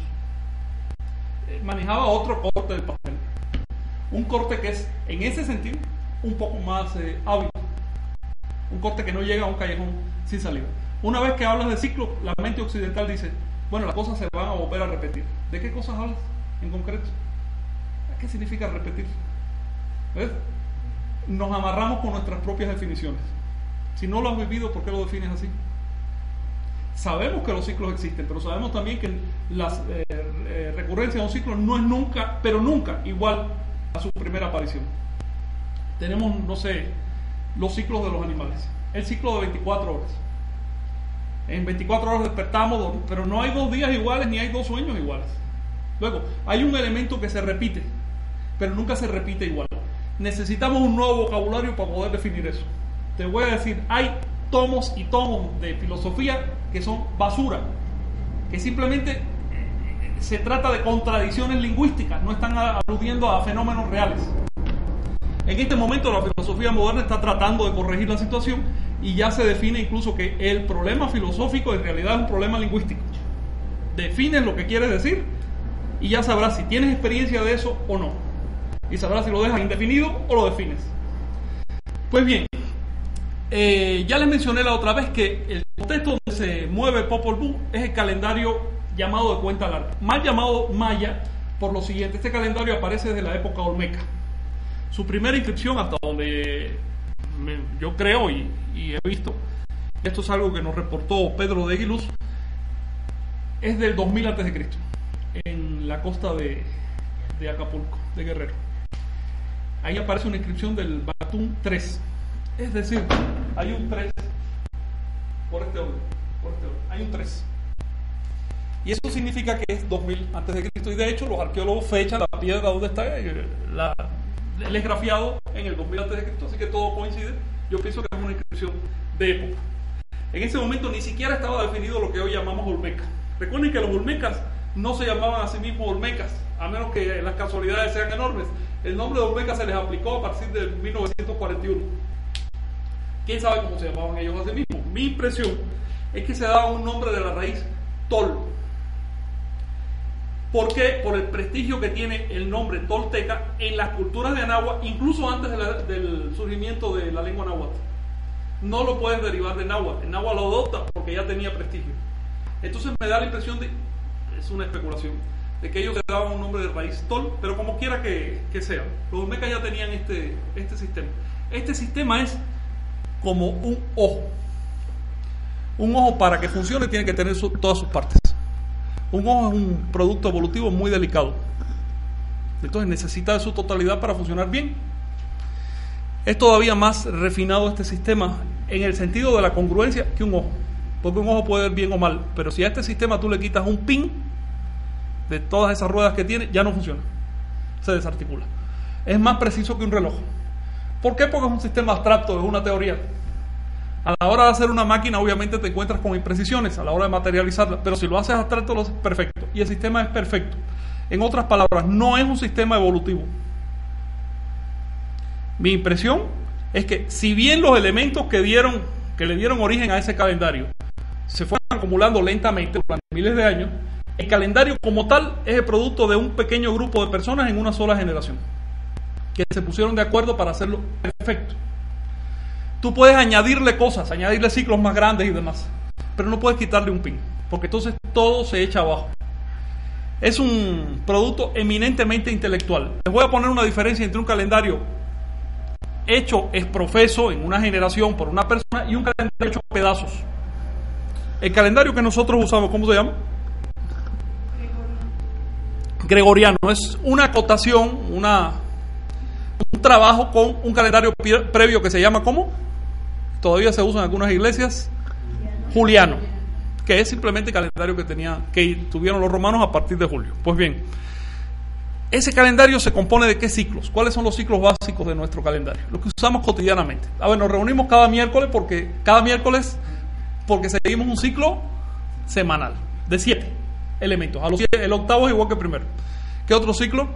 Eh, manejaba otro corte del papel. Un corte que es, en ese sentido, un poco más eh, hábil. Un corte que no llega a un callejón sin salida. Una vez que hablas de ciclo, la mente occidental dice, bueno, las cosas se van a volver a repetir. ¿De qué cosas hablas en concreto? ¿Qué significa repetir? ¿Ves? Nos amarramos con nuestras propias definiciones. Si no lo has vivido, ¿por qué lo defines así? Sabemos que los ciclos existen, pero sabemos también que la eh, eh, recurrencia de un ciclo no es nunca, pero nunca igual a su primera aparición. Tenemos, no sé, los ciclos de los animales. El ciclo de veinticuatro horas. En veinticuatro horas despertamos, pero no hay dos días iguales ni hay dos sueños iguales. Luego, hay un elemento que se repite, pero nunca se repite igual. Necesitamos un nuevo vocabulario para poder definir eso. Te voy a decir, hay tomos y tomos de filosofía que son basura, que simplemente se trata de contradicciones lingüísticas, no están aludiendo a fenómenos reales. En este momento la filosofía moderna está tratando de corregir la situación y ya se define incluso que el problema filosófico en realidad es un problema lingüístico. Defines lo que quieres decir y ya sabrás si tienes experiencia de eso o no. Y sabrás si lo dejas indefinido o lo defines. Pues bien, eh, ya les mencioné la otra vez que el contexto donde se mueve el Popol Vuh es el calendario llamado de cuenta larga, mal llamado maya, por lo siguiente. Este calendario aparece desde la época olmeca. Su primera inscripción, hasta donde me, yo creo y, y he visto, esto es algo que nos reportó Pedro de Aguiluz, es del dos mil antes de Cristo, en la costa de, de Acapulco, de Guerrero. Ahí aparece una inscripción del Batum tres, es decir, hay un tres por este orden, por este orden, hay un tres. Y eso significa que es dos mil antes de Cristo, y de hecho los arqueólogos fechan la piedra donde está la, el esgrafiado en el dos mil antes de Cristo, así que todo coincide. Yo pienso que es una inscripción de época. En ese momento ni siquiera estaba definido lo que hoy llamamos olmeca. Recuerden que los olmecas no se llamaban a sí mismos olmecas, a menos que las casualidades sean enormes. El nombre de olmeca se les aplicó a partir de mil novecientos cuarenta y uno. ¿Quién sabe cómo se llamaban ellos a sí mismos? Mi impresión es que se daba un nombre de la raíz tol. ¿Por qué? Por el prestigio que tiene el nombre tolteca en las culturas de Anáhuac, incluso antes de la, del surgimiento de la lengua náhuatl. No lo puedes derivar de náhuatl. El náhuatl lo adopta porque ya tenía prestigio. Entonces me da la impresión de, es una especulación, de que ellos le daban un nombre de raíz tol, pero como quiera que, que sea, los olmecas ya tenían este, este sistema. Este sistema es como un ojo. Un ojo, para que funcione, tiene que tener su, todas sus partes. Un ojo es un producto evolutivo muy delicado, entonces necesita de su totalidad para funcionar bien. Es todavía más refinado este sistema en el sentido de la congruencia que un ojo, porque un ojo puede ver bien o mal, pero si a este sistema tú le quitas un pin de todas esas ruedas que tiene, ya no funciona, se desarticula. Es más preciso que un reloj. ¿Por qué? Porque es un sistema abstracto, es una teoría. A la hora de hacer una máquina, obviamente te encuentras con imprecisiones a la hora de materializarla, pero si lo haces abstracto, lo haces perfecto. Y el sistema es perfecto. En otras palabras, no es un sistema evolutivo. Mi impresión es que, si bien los elementos que dieron, que le dieron origen a ese calendario se fueron acumulando lentamente durante miles de años, el calendario como tal es el producto de un pequeño grupo de personas en una sola generación, que se pusieron de acuerdo para hacerlo perfecto. Tú puedes añadirle cosas, añadirle ciclos más grandes y demás, pero no puedes quitarle un pin, porque entonces todo se echa abajo. Es un producto eminentemente intelectual. Les voy a poner una diferencia entre un calendario hecho es profeso en una generación por una persona y un calendario hecho pedazos. El calendario que nosotros usamos, ¿cómo se llama? Gregoriano. Es una acotación, una, un trabajo con un calendario previo que se llama ¿cómo? Todavía se usa en algunas iglesias, Juliano, que es simplemente el calendario que tenía, que tuvieron los romanos a partir de julio. Pues bien, ese calendario se compone de ¿qué ciclos? ¿Cuáles son los ciclos básicos de nuestro calendario? Los que usamos cotidianamente. A ver, nos reunimos cada miércoles porque cada miércoles porque seguimos un ciclo semanal de siete elementos. A los siete, el octavo es igual que el primero. ¿Qué otro ciclo?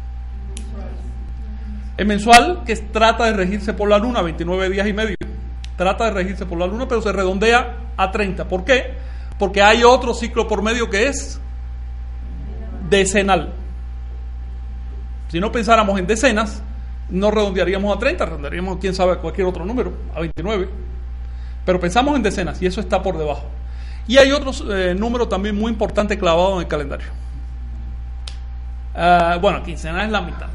El mensual, que trata de regirse por la luna, veintinueve días y medio. Trata de regirse por la luna, pero se redondea a treinta. ¿Por qué? Porque hay otro ciclo por medio que es decenal. Si no pensáramos en decenas, no redondearíamos a treinta, redondearíamos, quién sabe, cualquier otro número, a veintinueve. Pero pensamos en decenas y eso está por debajo. Y hay otro eh, número también muy importante clavado en el calendario. Uh, bueno, quincena es la mitad.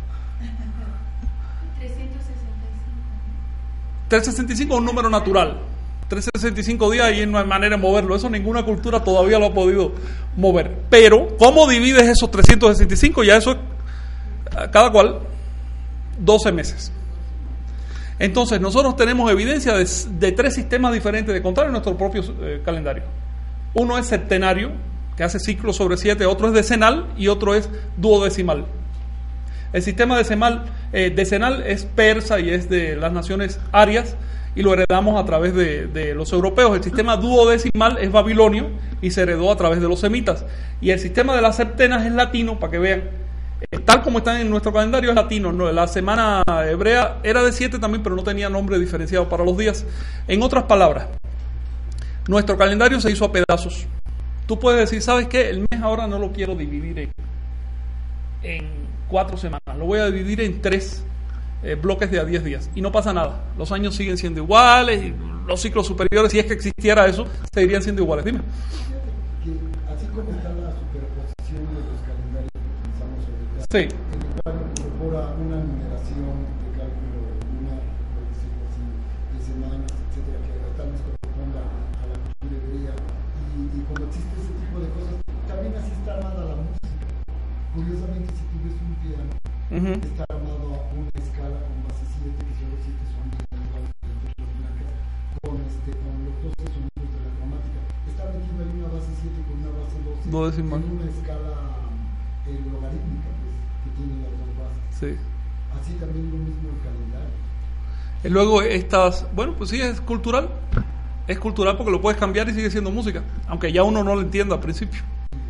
trescientos sesenta y cinco es un número natural. trescientos sesenta y cinco días y no hay manera de moverlo. Eso ninguna cultura todavía lo ha podido mover. Pero, ¿cómo divides esos trescientos sesenta y cinco? Ya eso es, cada cual, doce meses. Entonces, nosotros tenemos evidencia de, de tres sistemas diferentes de contar en nuestro propio eh, calendario. Uno es septenario, que hace ciclos sobre siete. Otro es decenal y otro es duodecimal. El sistema decimal, eh, decenal es persa y es de las naciones arias y lo heredamos a través de, de los europeos. El sistema duodecimal es babilonio y se heredó a través de los semitas. Y el sistema de las septenas es latino, para que vean, eh, tal como está en nuestro calendario es latino. ¿no? La semana hebrea era de siete también, pero no tenía nombre diferenciado para los días. En otras palabras, nuestro calendario se hizo a pedazos. Tú puedes decir, ¿sabes qué? El mes ahora no lo quiero dividir en... en cuatro semanas, lo voy a dividir en tres eh, bloques de a diez días y no pasa nada, los años siguen siendo iguales y los ciclos superiores, si es que existiera eso, seguirían siendo iguales. Dime. Que así como está la superposición de los calendarios que utilizamos ahorita, sí, en el cual incorpora una numeración de cálculo lunar, por decirlo así, de semanas, etcétera, que tal vez corresponda a la cultura hebrea, y, y como existe ese tipo de cosas, también así está armada la música. Curiosamente, si tú ves un piano, uh-huh, está armado a una escala con base siete, que son los siete sonidos iguales de las teclas blancas, con, este, con los doce sonidos de la cromática. Está metido ahí una base siete con una base doce, Dodecimal, en una escala eh, logarítmica, pues, que tiene las dos bases. Sí. Así también lo mismo el calendario. Y luego estas, bueno, pues sí, es cultural. Es cultural porque lo puedes cambiar y sigue siendo música, aunque ya uno no lo entienda al principio.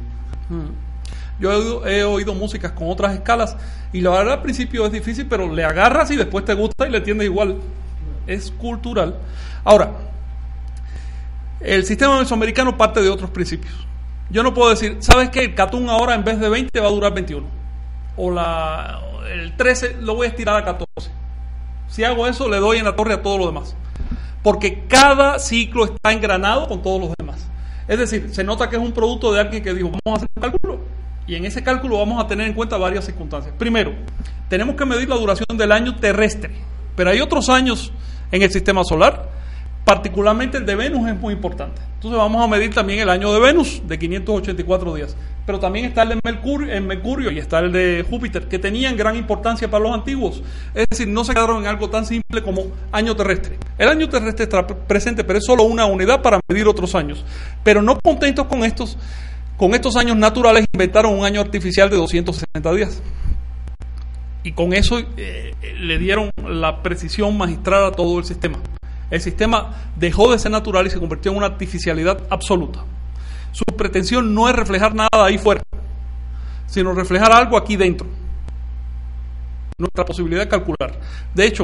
Yo he oído, he oído músicas con otras escalas y la verdad al principio es difícil, pero le agarras y después te gusta y le entiendes igual. Es cultural. Ahora, el sistema mesoamericano parte de otros principios. Yo no puedo decir, ¿sabes qué? El catún ahora en vez de veinte va a durar veintiuno. O la, el trece lo voy a estirar a catorce. Si hago eso, le doy en la torre a todo lo demás. Porque cada ciclo está engranado con todos los demás. Es decir, se nota que es un producto de alguien que dijo, vamos a hacer un cálculo. Y en ese cálculo vamos a tener en cuenta varias circunstancias. Primero, tenemos que medir la duración del año terrestre. Pero hay otros años en el sistema solar, particularmente el de Venus es muy importante. Entonces vamos a medir también el año de Venus, de quinientos ochenta y cuatro días. Pero también está el de Mercurio, el Mercurio y está el de Júpiter, que tenían gran importancia para los antiguos. Es decir, no se quedaron en algo tan simple como año terrestre. El año terrestre está presente, pero es solo una unidad para medir otros años. Pero no contentos con estos, con estos años naturales, inventaron un año artificial de doscientos sesenta días. Y con eso eh, le dieron la precisión magistral a todo el sistema. El sistema dejó de ser natural y se convirtió en una artificialidad absoluta. Su pretensión no es reflejar nada ahí fuera, sino reflejar algo aquí dentro. Nuestra posibilidad de calcular. De hecho,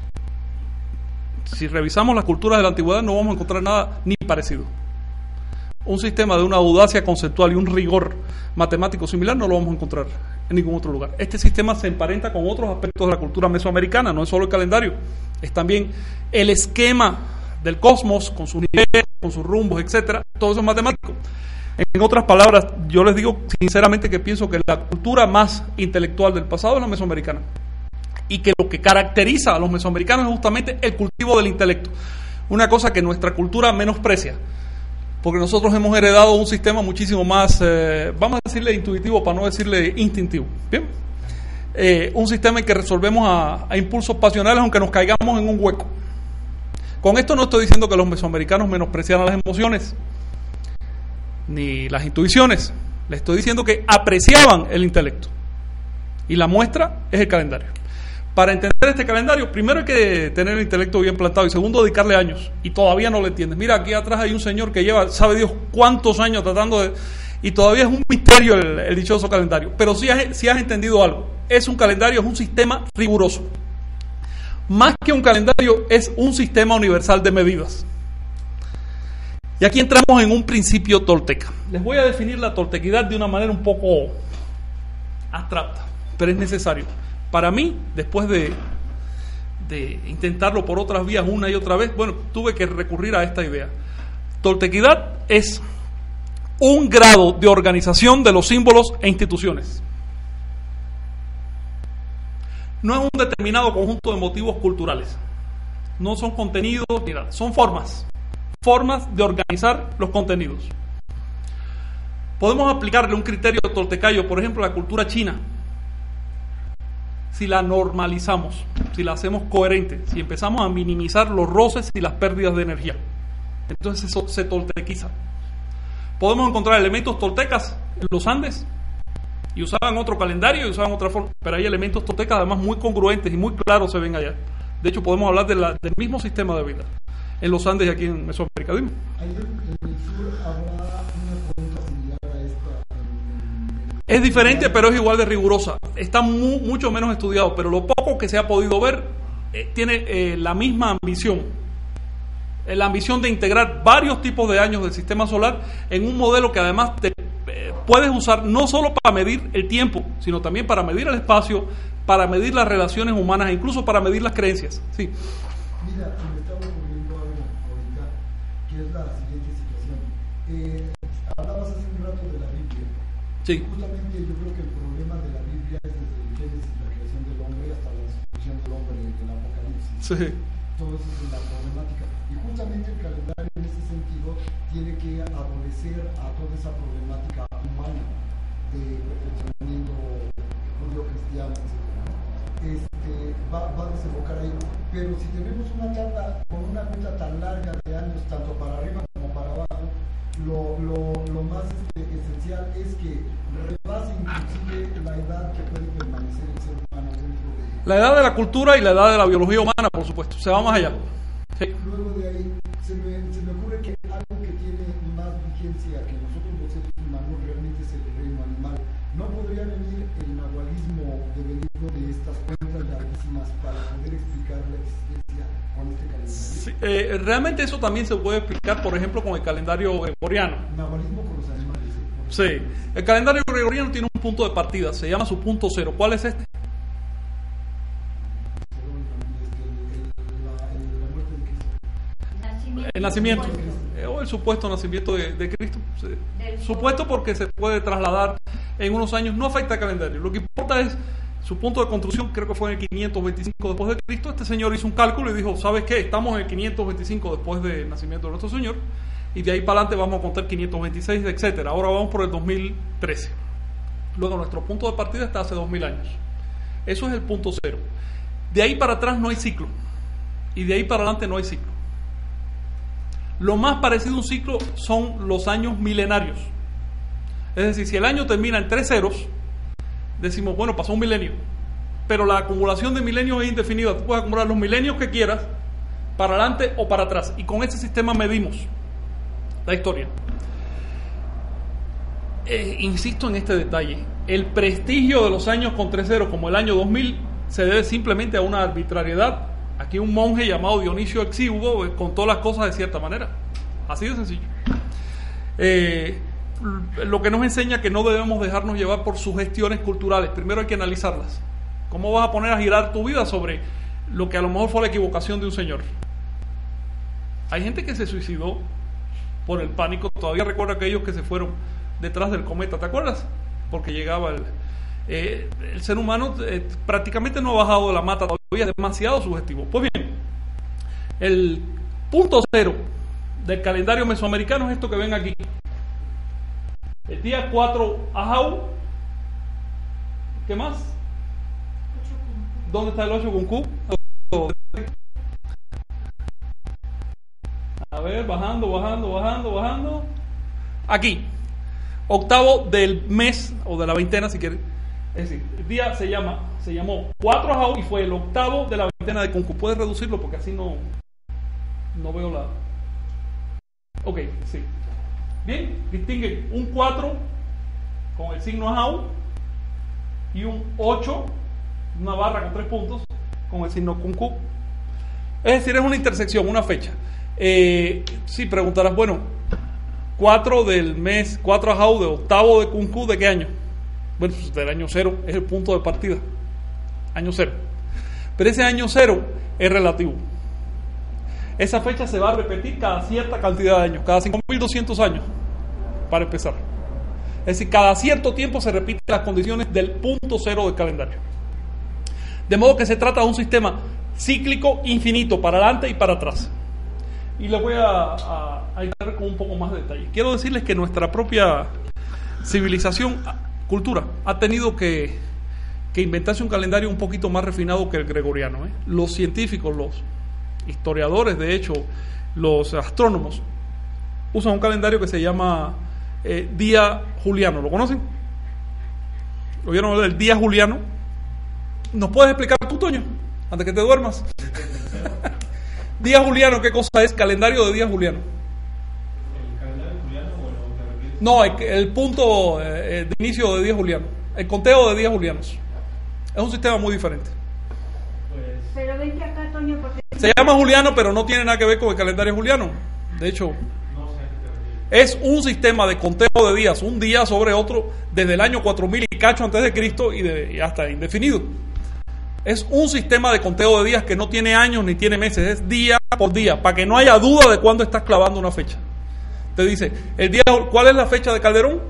si revisamos las culturas de la antigüedad no vamos a encontrar nada ni parecido. Un sistema de una audacia conceptual y un rigor matemático similar no lo vamos a encontrar en ningún otro lugar. Este sistema se emparenta con otros aspectos de la cultura mesoamericana, no es solo el calendario, es también el esquema del cosmos, con sus niveles, con sus rumbos, etcétera. Todo eso es matemático. En otras palabras, yo les digo sinceramente que pienso que la cultura más intelectual del pasado es la mesoamericana. Y que lo que caracteriza a los mesoamericanos es justamente el cultivo del intelecto. Una cosa que nuestra cultura menosprecia. Porque nosotros hemos heredado un sistema muchísimo más, eh, vamos a decirle intuitivo para no decirle instintivo. Bien, eh, un sistema en que resolvemos a, a impulsos pasionales aunque nos caigamos en un hueco. Con esto no estoy diciendo que los mesoamericanos menospreciaran las emociones ni las intuiciones. Les estoy diciendo que apreciaban el intelecto. Y la muestra es el calendario. Para entender este calendario, primero hay que tener el intelecto bien plantado y segundo, dedicarle años. Y todavía no lo entiendes. Mira, aquí atrás hay un señor que lleva, sabe Dios cuántos años tratando de... Y todavía es un misterio el, el dichoso calendario. Pero sí has, sí has entendido algo. Es un calendario, es un sistema riguroso. Más que un calendario, es un sistema universal de medidas. Y aquí entramos en un principio tolteca. Les voy a definir la toltequidad de una manera un poco abstracta, pero es necesario. Para mí, después de, de intentarlo por otras vías una y otra vez, bueno, tuve que recurrir a esta idea. Toltequidad es un grado de organización de los símbolos e instituciones. No es un determinado conjunto de motivos culturales. No son contenidos ni nada, son formas. Formas de organizar los contenidos. Podemos aplicarle un criterio toltecayo, por ejemplo, a la cultura china. Si la normalizamos, si la hacemos coherente, si empezamos a minimizar los roces y las pérdidas de energía, entonces eso se toltequiza. Podemos encontrar elementos toltecas en los Andes y usaban otro calendario y usaban otra forma, pero hay elementos toltecas además muy congruentes y muy claros se ven allá. De hecho, podemos hablar de la, del mismo sistema de vida en los Andes y aquí en Mesoamérica. Dime. Ahí en el sur habrá una pregunta similar a esta. Es diferente, pero es igual de rigurosa. Está mu mucho menos estudiado, pero lo poco que se ha podido ver eh, tiene eh, la misma ambición. Eh, la ambición de integrar varios tipos de años del sistema solar en un modelo que además te eh, puedes usar no solo para medir el tiempo, sino también para medir el espacio, para medir las relaciones humanas e incluso para medir las creencias. Sí. Mira, me está ocurriendo algo ahorita, que es la siguiente situación. Eh, hablabas hace un rato de la Biblia. Sí. Justamente yo creo que el problema de la Biblia es desde el Génesis, la creación del hombre, hasta la destrucción del hombre en el Apocalipsis. Sí. Todo eso es la problemática. Y justamente el calendario en ese sentido tiene que adolecer a toda esa problemática humana de perfeccionamiento judío-cristiano, etcétera. Este, va, va a desembocar ahí. Pero si tenemos una charla con una cuenta tan larga de años, tanto para arriba como para abajo, lo, lo, lo más este, esencial es que rebase inclusive la edad que puede permanecer el ser humano dentro de... La edad de la cultura y la edad de la biología humana, por supuesto. Se va más allá. Sí. Luego de ahí, se me, se me ocurre que algo que tiene más vigencia que nosotros los seres humanos víctima, no realmente es el reino animal. ¿No podría venir el nahualismo devenido de estas cuentas larguísimas para poder explicar la existencia con este calendario? Sí, eh, realmente eso también se puede explicar, por ejemplo, con el calendario gregoriano. Nahualismo con los animales. ¿eh? Sí, el calendario gregoriano tiene un punto de partida, se llama su punto cero. ¿Cuál es este? El nacimiento, eh, o el supuesto nacimiento de, de Cristo. Sí. Supuesto porque se puede trasladar en unos años, no afecta al calendario. Lo que importa es su punto de construcción, creo que fue en el quinientos veinticinco después de Cristo. Este señor hizo un cálculo y dijo, ¿sabes qué? Estamos en el quinientos veinticinco después del nacimiento de nuestro Señor, y de ahí para adelante vamos a contar quinientos veintiséis, etcétera. Ahora vamos por el dos mil trece. Luego nuestro punto de partida está hace dos mil años. Eso es el punto cero. De ahí para atrás no hay ciclo, y de ahí para adelante no hay ciclo. Lo más parecido a un ciclo son los años milenarios. Es decir, si el año termina en tres ceros, decimos, bueno, pasó un milenio. Pero la acumulación de milenios es indefinida. Tú puedes acumular los milenios que quieras, para adelante o para atrás. Y con ese sistema medimos la historia. Eh, insisto en este detalle. El prestigio de los años con tres ceros, como el año dos mil, se debe simplemente a una arbitrariedad. Aquí un monje llamado Dionisio Exíguo eh, contó las cosas de cierta manera. Así de sencillo. Eh, lo que nos enseña que no debemos dejarnos llevar por sugestiones culturales. Primero hay que analizarlas. ¿Cómo vas a poner a girar tu vida sobre lo que a lo mejor fue la equivocación de un señor? Hay gente que se suicidó por el pánico. Todavía recuerdo aquellos que se fueron detrás del cometa. ¿Te acuerdas? Porque llegaba el... Eh, el ser humano eh, prácticamente no ha bajado de la mata todavía, es demasiado sugestivo. Pues bien, el punto cero del calendario mesoamericano es esto que ven aquí. El día cuatro Ajau. ¿Qué más? ¿Dónde está el ocho Kunku? A ver, bajando, bajando, bajando, bajando. Aquí, octavo del mes o de la veintena, si quieres. Es decir, el día se llama, se llamó cuatro Ajau y fue el octavo de la veintena de Kunku. Puedes reducirlo porque así no, no veo la. Ok, sí. Bien, distingue un cuatro con el signo Ajau y un ocho, una barra con tres puntos, con el signo Kunku. Es decir, es una intersección, una fecha. Eh, sí, preguntarás, bueno, cuatro del mes, cuatro Ajau de octavo de Kunku, ¿de qué año? Bueno, pues del año cero, es el punto de partida. Año cero. Pero ese año cero es relativo. Esa fecha se va a repetir cada cierta cantidad de años, cada cinco mil doscientos años, para empezar. Es decir, cada cierto tiempo se repiten las condiciones del punto cero del calendario. De modo que se trata de un sistema cíclico infinito, para adelante y para atrás. Y les voy a, a, a ir con un poco más de detalle. Quiero decirles que nuestra propia civilización, cultura, ha tenido que, que inventarse un calendario un poquito más refinado que el gregoriano. ¿eh? Los científicos, los historiadores, de hecho, los astrónomos, usan un calendario que se llama eh, Día Juliano. ¿Lo conocen? ¿Lo vieron hablar del Día Juliano? ¿Nos puedes explicar tú, Toño, antes que te duermas? Día Juliano, ¿qué cosa es? Calendario de Día Juliano. No, el, el punto eh, de inicio de día juliano, el conteo de días julianos. Es un sistema muy diferente. Pero vente acá, Toño, porque... Se llama juliano, pero no tiene nada que ver con el calendario juliano. De hecho, es un sistema de conteo de días, un día sobre otro, desde el año cuatro mil y cacho antes de Cristo y, de, y hasta indefinido. Es un sistema de conteo de días que no tiene años ni tiene meses, es día por día, para que no haya duda de cuándo estás clavando una fecha. Te dice, el día, ¿cuál es la fecha de Calderón?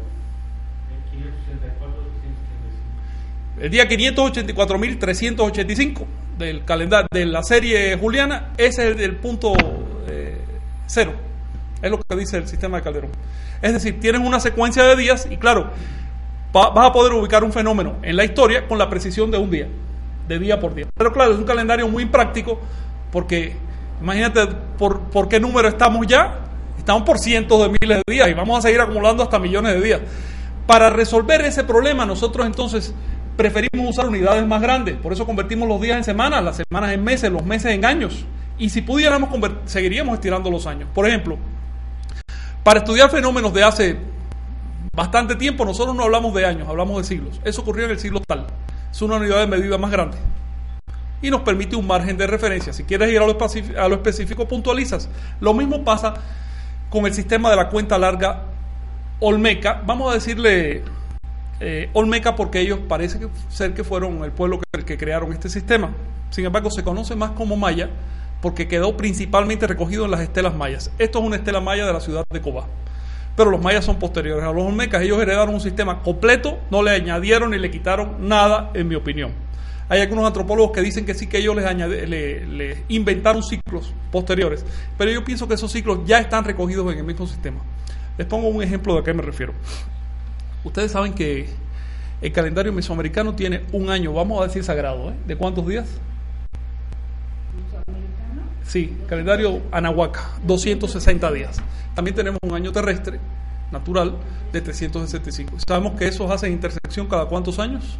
El día quinientos ochenta y cuatro mil trescientos ochenta y cinco del calendario de la serie juliana. Ese es el, el punto eh, cero. Es lo que dice el sistema de Calderón. Es decir, tienes una secuencia de días y claro, va, vas a poder ubicar un fenómeno en la historia con la precisión de un día, de día por día. Pero claro, es un calendario muy impráctico porque imagínate por, por qué número estamos ya. Estamos por cientos de miles de días y vamos a seguir acumulando hasta millones de días. Para resolver ese problema, nosotros entonces preferimos usar unidades más grandes. Por eso convertimos los días en semanas, las semanas en meses, los meses en años. Y si pudiéramos, seguiríamos estirando los años. Por ejemplo, para estudiar fenómenos de hace bastante tiempo. Nosotros no hablamos de años, hablamos de siglos. Eso ocurrió en el siglo tal. Es una unidad de medida más grande. Y nos permite un margen de referencia. Si quieres ir a lo, a lo específico, puntualizas. Lo mismo pasa con el sistema de la cuenta larga olmeca. Vamos a decirle eh, olmeca porque ellos parece que, ser que fueron el pueblo que, que crearon este sistema. Sin embargo, se conoce más como maya porque quedó principalmente recogido en las estelas mayas. Esto es una estela maya de la ciudad de Cobá. Pero los mayas son posteriores a los olmecas. Ellos heredaron un sistema completo, no le añadieron ni le quitaron nada, en mi opinión. Hay algunos antropólogos que dicen que sí, que ellos les, añade, le, le inventaron ciclos posteriores, pero yo pienso que esos ciclos ya están recogidos en el mismo sistema. Les pongo un ejemplo de a qué me refiero. Ustedes saben que el calendario mesoamericano tiene un año, vamos a decir sagrado, ¿eh? ¿De cuántos días? ¿Mesoamericano? Sí, calendario Anahuaca, doscientos sesenta días. También tenemos un año terrestre, natural, de trescientos sesenta y cinco. ¿Sabemos que esos hacen intersección cada cuántos años?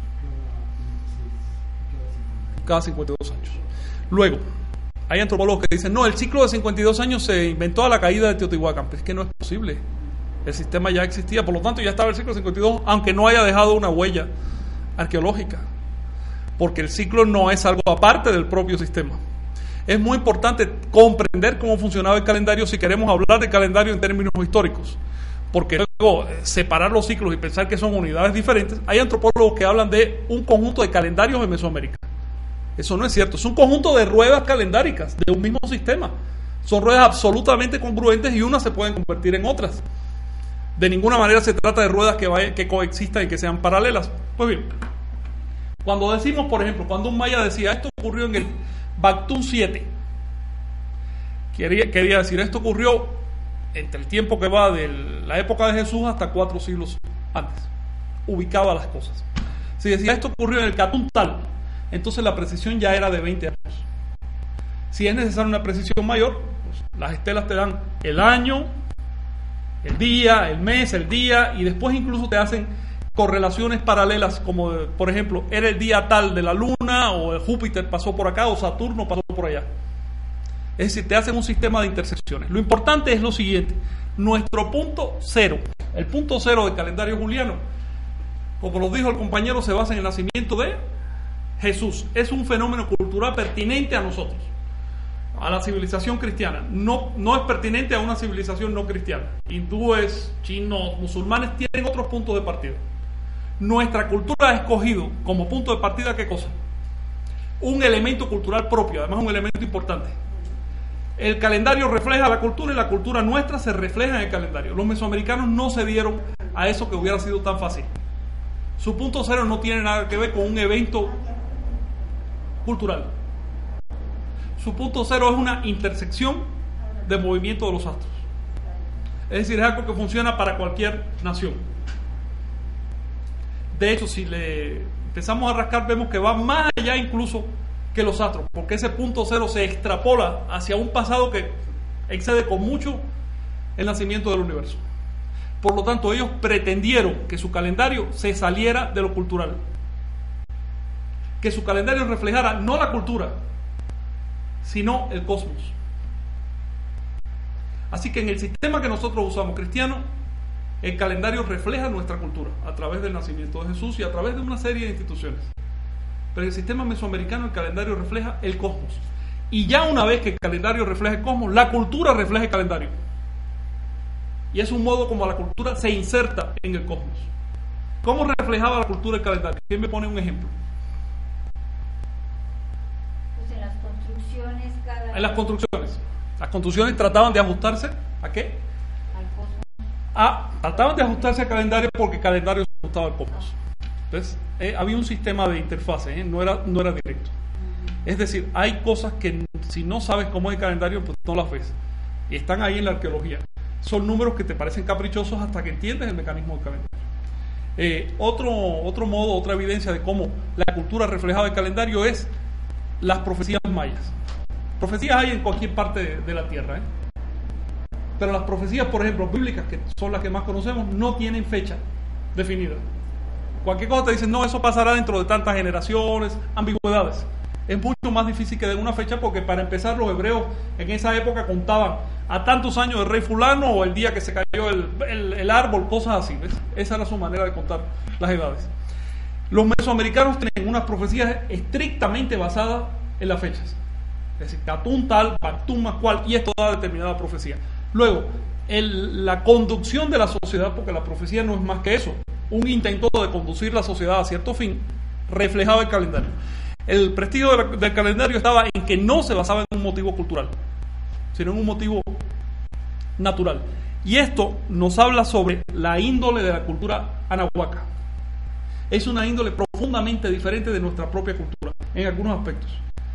Cada cincuenta y dos años. Luego, hay antropólogos que dicen, no, el ciclo de cincuenta y dos años se inventó a la caída de Teotihuacán. Pero es que no es posible. El sistema ya existía, por lo tanto ya estaba el ciclo de cincuenta y dos, aunque no haya dejado una huella arqueológica. Porque el ciclo no es algo aparte del propio sistema. Es muy importante comprender cómo funcionaba el calendario si queremos hablar de calendario en términos históricos. Porque luego, separar los ciclos y pensar que son unidades diferentes, hay antropólogos que hablan de un conjunto de calendarios en Mesoamérica. Eso no es cierto, es un conjunto de ruedas calendáricas de un mismo sistema. Son ruedas absolutamente congruentes y unas se pueden convertir en otras. De ninguna manera se trata de ruedas que, vaya, que coexistan y que sean paralelas. Pues bien, cuando decimos, por ejemplo, cuando un maya decía, esto ocurrió en el Bactún siete, quería, quería decir, esto ocurrió entre el tiempo que va de la época de Jesús hasta cuatro siglos antes. Ubicaba las cosas. Si decía, esto ocurrió en el Catún tal, entonces la precisión ya era de veinte años. Si es necesaria una precisión mayor, pues las estelas te dan el año, el día, el mes, el día, y después incluso te hacen correlaciones paralelas, como por ejemplo, era el día tal de la luna, o Júpiter pasó por acá, o Saturno pasó por allá. Es decir, te hacen un sistema de intersecciones. Lo importante es lo siguiente, nuestro punto cero, el punto cero del calendario juliano, como nos dijo el compañero, se basa en el nacimiento de Jesús. Es un fenómeno cultural pertinente a nosotros, a la civilización cristiana. No, no es pertinente a una civilización no cristiana. Hindúes, chinos, musulmanes tienen otros puntos de partida. Nuestra cultura ha escogido como punto de partida, ¿qué cosa? Un elemento cultural propio, además un elemento importante. El calendario refleja la cultura y la cultura nuestra se refleja en el calendario. Los mesoamericanos no se dieron a eso que hubiera sido tan fácil. Su punto cero no tiene nada que ver con un evento cultural. Su punto cero es una intersección de movimiento de los astros. Es decir, es algo que funciona para cualquier nación. De hecho, si le empezamos a rascar, vemos que va más allá incluso que los astros, porque ese punto cero se extrapola hacia un pasado que excede con mucho el nacimiento del universo. Por lo tanto, ellos pretendieron que su calendario se saliera de lo cultural, que su calendario reflejara no la cultura, sino el cosmos. Así que en el sistema que nosotros usamos cristiano, el calendario refleja nuestra cultura a través del nacimiento de Jesús y a través de una serie de instituciones. Pero en el sistema mesoamericano el calendario refleja el cosmos. Y ya una vez que el calendario refleja el cosmos, la cultura refleja el calendario. Y es un modo como la cultura se inserta en el cosmos. ¿Cómo reflejaba la cultura el calendario? ¿Quién me pone un ejemplo? Pues en las construcciones cada... En las construcciones. Las construcciones trataban de ajustarse ¿a qué? Al cosmos. Ah, trataban de ajustarse al calendario porque el calendario se ajustaba al cosmos. Entonces, eh, había un sistema de interfase, ¿eh? no, era, no era directo. Es decir, hay cosas que si no sabes cómo es el calendario, pues no las ves. Y están ahí en la arqueología. Son números que te parecen caprichosos hasta que entiendes el mecanismo del calendario. Eh, otro, otro modo, otra evidencia de cómo la cultura reflejaba el calendario es las profecías mayas. Profecías hay en cualquier parte de, de la tierra, ¿eh? Pero las profecías, por ejemplo, bíblicas, que son las que más conocemos, no tienen fecha definida. Cualquier cosa te dicen, no, eso pasará dentro de tantas generaciones, ambigüedades. Es mucho más difícil que den una fecha porque para empezar los hebreos en esa época contaban a tantos años del rey fulano o el día que se cayó el, el, el árbol, cosas así. ¿Ves? Esa era su manera de contar las edades. Los mesoamericanos tienen unas profecías estrictamente basadas en las fechas. Es decir, Catún tal, Bactún más cual, y esto da determinada profecía. Luego, el, la conducción de la sociedad, porque la profecía no es más que eso, un intento de conducir la sociedad a cierto fin, reflejado en el calendario. El prestigio del, del calendario estaba en que no se basaba en un motivo cultural, sino en un motivo natural. Y esto nos habla sobre la índole de la cultura anahuaca. Es una índole profundamente diferente de nuestra propia cultura, en algunos aspectos.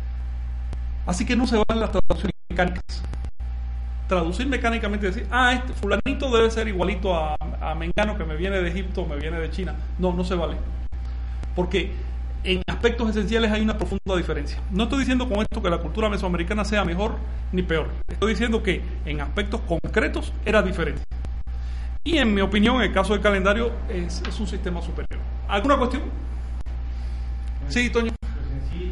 Así que no se van las traducciones mecánicas. Traducir mecánicamente y decir, ah, este fulanito debe ser igualito a, a Mengano que me viene de Egipto, me viene de China. No, no se vale. Porque en aspectos esenciales hay una profunda diferencia. No estoy diciendo con esto que la cultura mesoamericana sea mejor ni peor. Estoy diciendo que en aspectos concretos era diferente. Y en mi opinión, en el caso del calendario, es, es un sistema superior. ¿Alguna cuestión? Sí, Toño. Pues en sí,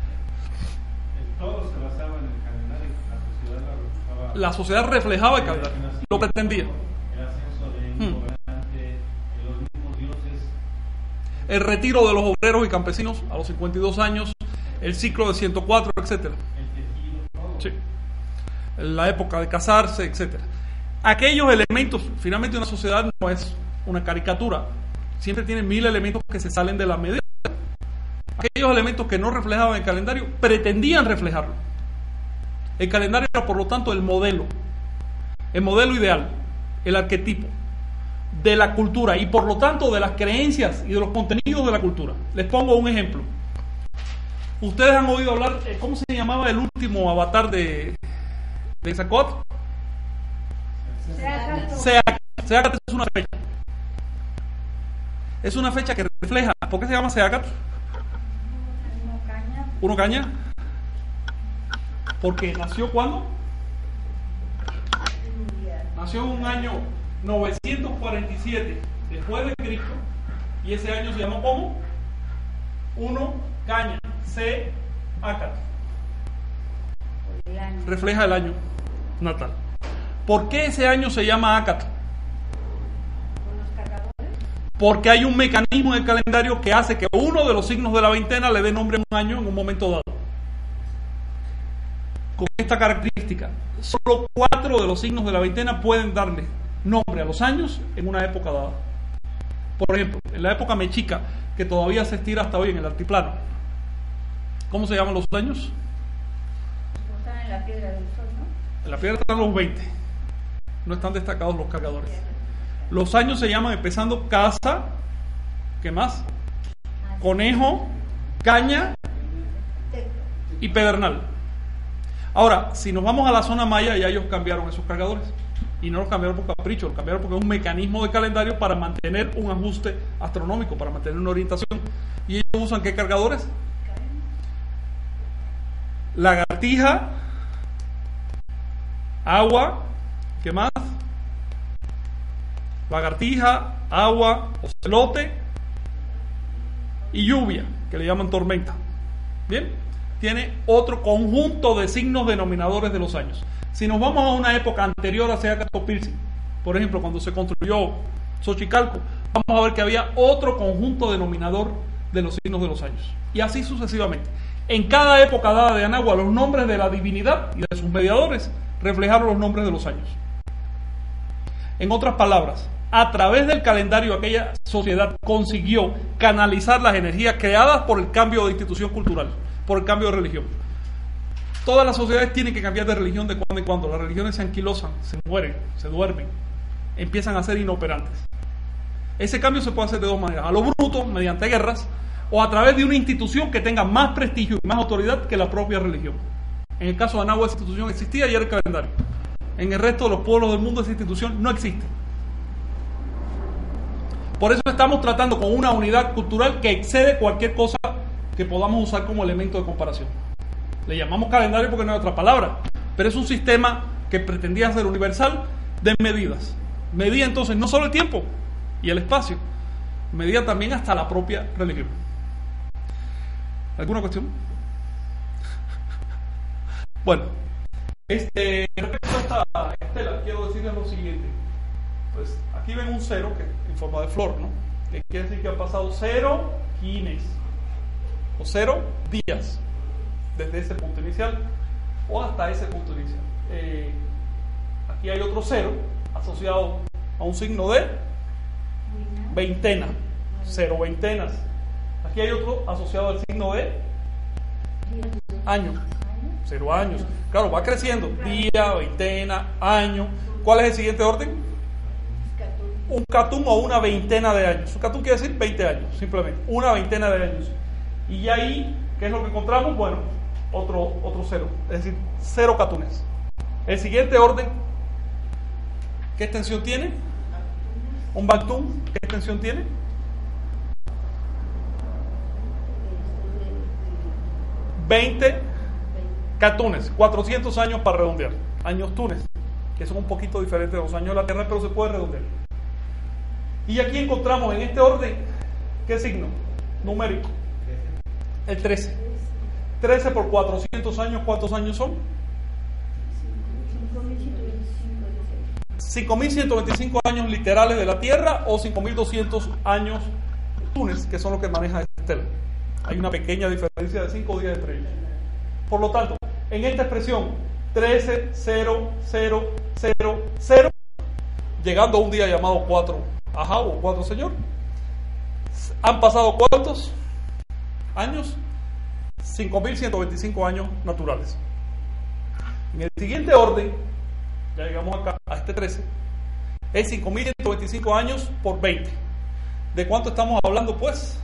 en todo se basaba en el calendario. La sociedad la reflejaba. La sociedad reflejaba el calendario, lo pretendía. El ascenso de un Hmm. gobernante, los mismos dioses. El retiro de los obreros y campesinos a los cincuenta y dos años, el ciclo de ciento cuatro, etcétera. El tejido, todo. Sí. La época de casarse, etcétera. Aquellos elementos, finalmente una sociedad no es una caricatura, siempre tiene mil elementos que se salen de la medida. Aquellos elementos que no reflejaban el calendario pretendían reflejarlo. El calendario era, por lo tanto, el modelo, el modelo ideal, el arquetipo de la cultura y, por lo tanto, de las creencias y de los contenidos de la cultura. Les pongo un ejemplo. Ustedes han oído hablar, ¿cómo se llamaba el último avatar de, de Zacot? Seacat. Seacat es una fecha. Es una fecha que refleja. ¿Por qué se llama Seacat? Uno caña. ¿Uno caña? Porque nació ¿cuándo? Nació en un año novecientos cuarenta y siete después de Cristo, y ese año se llamó ¿cómo? Uno caña. Seacat. Refleja el año natal. ¿Por qué ese año se llama Acat? ¿Con los cargadores? Porque hay un mecanismo en el calendario que hace que uno de los signos de la veintena le dé nombre a un año en un momento dado. Con esta característica, solo cuatro de los signos de la veintena pueden darle nombre a los años en una época dada. Por ejemplo, en la época mexica, que todavía se estira hasta hoy en el altiplano, ¿cómo se llaman los años? Están en la piedra del sol, ¿no? En la piedra están los veinte. No están destacados los cargadores. Los años se llaman empezando casa, ¿qué más? Conejo, caña y pedernal. Ahora, si nos vamos a la zona maya, ya ellos cambiaron esos cargadores. Y no los cambiaron por capricho, los cambiaron porque es un mecanismo de calendario para mantener un ajuste astronómico, para mantener una orientación. ¿Y ellos usan qué cargadores? Lagartija, agua, ¿qué más? Lagartija, agua, ocelote y lluvia, que le llaman tormenta. Bien, tiene otro conjunto de signos denominadores de los años. Si nos vamos a una época anterior a Seacat-Topiltzin, por ejemplo, cuando se construyó Xochicalco, vamos a ver que había otro conjunto denominador de los signos de los años. Y así sucesivamente. En cada época dada de Anagua, los nombres de la divinidad y de sus mediadores reflejaron los nombres de los años. En otras palabras, a través del calendario aquella sociedad consiguió canalizar las energías creadas por el cambio de institución cultural, por el cambio de religión. Todas las sociedades tienen que cambiar de religión de cuando en cuando. Las religiones se anquilosan, se mueren, se duermen, empiezan a ser inoperantes. Ese cambio se puede hacer de dos maneras: a lo bruto, mediante guerras, o a través de una institución que tenga más prestigio y más autoridad que la propia religión. En el caso de Anagua, esa institución existía y era el calendario. En el resto de los pueblos del mundo esa institución no existe. Por eso estamos tratando con una unidad cultural que excede cualquier cosa que podamos usar como elemento de comparación. Le llamamos calendario porque no hay otra palabra, pero es un sistema que pretendía ser universal de medidas. Medía entonces no solo el tiempo y el espacio, medía también hasta la propia religión. ¿Alguna cuestión? Bueno, este, respecto a esta estela, quiero decirles lo siguiente. Pues aquí ven un cero que, en forma de flor, ¿no? Que quiere decir que han pasado cero quines o cero días desde ese punto inicial o hasta ese punto inicial. Eh, aquí hay otro cero asociado a un signo de veintena, cero veintenas. Aquí hay otro asociado al signo de año, cero años. Claro, va creciendo, día, veintena, año. ¿Cuál es el siguiente orden? Un catún o una veintena de años. Un catún quiere decir veinte años, simplemente, una veintena de años. Y ya ahí, ¿qué es lo que encontramos? Bueno, otro, otro cero, es decir, cero catunes. El siguiente orden, ¿qué extensión tiene? Un bactún, ¿qué extensión tiene? veinte catunes, cuatrocientos años para redondear, años tunes, que son un poquito diferentes de los años de la Tierra, pero se puede redondear. Y aquí encontramos en este orden, ¿qué signo? Numérico. El trece. trece por cuatrocientos años, ¿cuántos años son? cinco mil ciento veinticinco años literales de la Tierra o cinco mil doscientos años tunes, que son los que maneja esta estela. Hay una pequeña diferencia de cinco días entre ellos. Por lo tanto, en esta expresión trece, cero, cero, cero, cero, llegando a un día llamado cuatro ajá o cuatro señor, han pasado ¿cuántos años? cinco mil ciento veinticinco años naturales. En el siguiente orden, ya llegamos acá a este trece, es cinco mil ciento veinticinco años por veinte. ¿De cuánto estamos hablando, pues?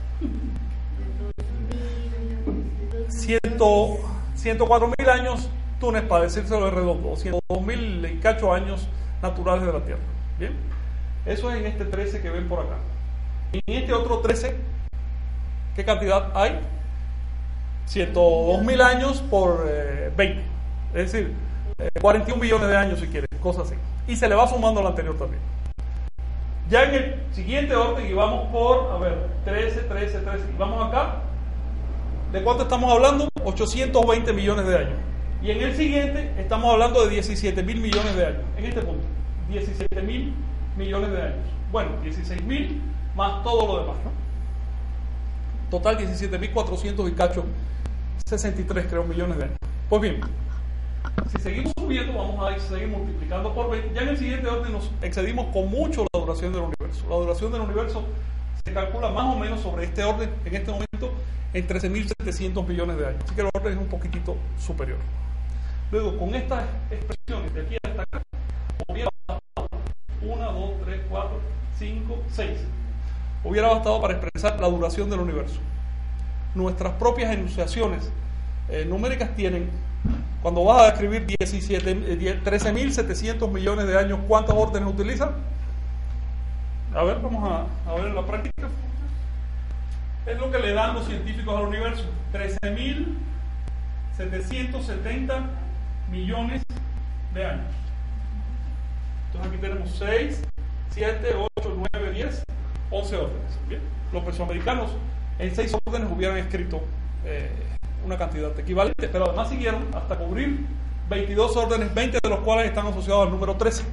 ciento cuatro mil años tunes, para decírselo de redondo, o ciento dos mil y cacho años naturales de la Tierra. Bien, eso es en este trece que ven por acá. En este otro trece, ¿qué cantidad hay? ciento dos mil años por eh, veinte, es decir, eh, cuarenta y un millones de años si quieres, cosas así. Y se le va sumando al anterior también. Ya en el siguiente orden, y vamos por, a ver, trece, trece, trece, y vamos acá. ¿De cuánto estamos hablando? ochocientos veinte millones de años. Y en el siguiente estamos hablando de diecisiete mil millones de años. En este punto, diecisiete mil millones de años. Bueno, dieciséis mil más todo lo demás, ¿no? Total diecisiete mil cuatrocientos y cacho, sesenta y tres creo millones de años. Pues bien, si seguimos subiendo, vamos a seguir multiplicando por veinte. Ya en el siguiente orden nos excedimos con mucho la duración del universo. La duración del universo se calcula más o menos sobre este orden, en este momento, en trece mil setecientos millones de años. Así que el orden es un poquitito superior. Luego, con estas expresiones de aquí hasta acá, hubiera bastado uno, dos, tres, cuatro, cinco, seis. Hubiera bastado para expresar la duración del universo. Nuestras propias enunciaciones eh, numéricas tienen, cuando vas a escribir trece mil setecientos millones de años, ¿cuántas órdenes utilizan? A ver, vamos a, a ver en la práctica. Es lo que le dan los científicos al universo. trece mil setecientos setenta millones de años. Entonces aquí tenemos seis, siete, ocho, nueve, diez, once órdenes. ¿Bien? Los mesoamericanos en seis órdenes hubieran escrito eh, una cantidad equivalente, pero además siguieron hasta cubrir veintidós órdenes, veinte de los cuales están asociados al número trece.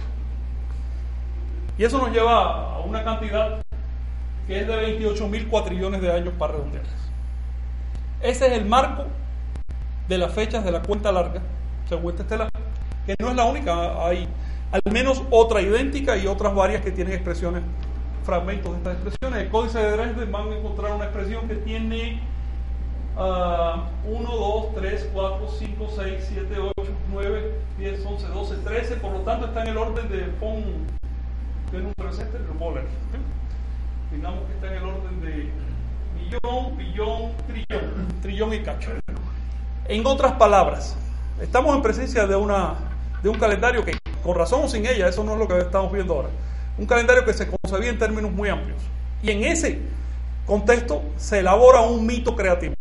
Y eso nos lleva a una cantidad que es de veintiocho mil cuatrillones de años para redondearlas. Ese es el marco de las fechas de la cuenta larga, según esta estelar, que no es la única, hay al menos otra idéntica y otras varias que tienen expresiones, fragmentos de estas expresiones. El códice de Dresden van a encontrar una expresión que tiene uh, uno, dos, tres, cuatro, cinco, seis, siete, ocho, nueve, diez, once, doce, trece, por lo tanto está en el orden de von, ¿qué número es este? Lo puedo leer. ¿Sí? Digamos que está en el orden de millón, billón, trillón, trillón y cacho. En otras palabras, estamos en presencia de una de un calendario que, con razón o sin ella, eso no es lo que estamos viendo ahora, un calendario que se concebía en términos muy amplios, y en ese contexto se elabora un mito creativo.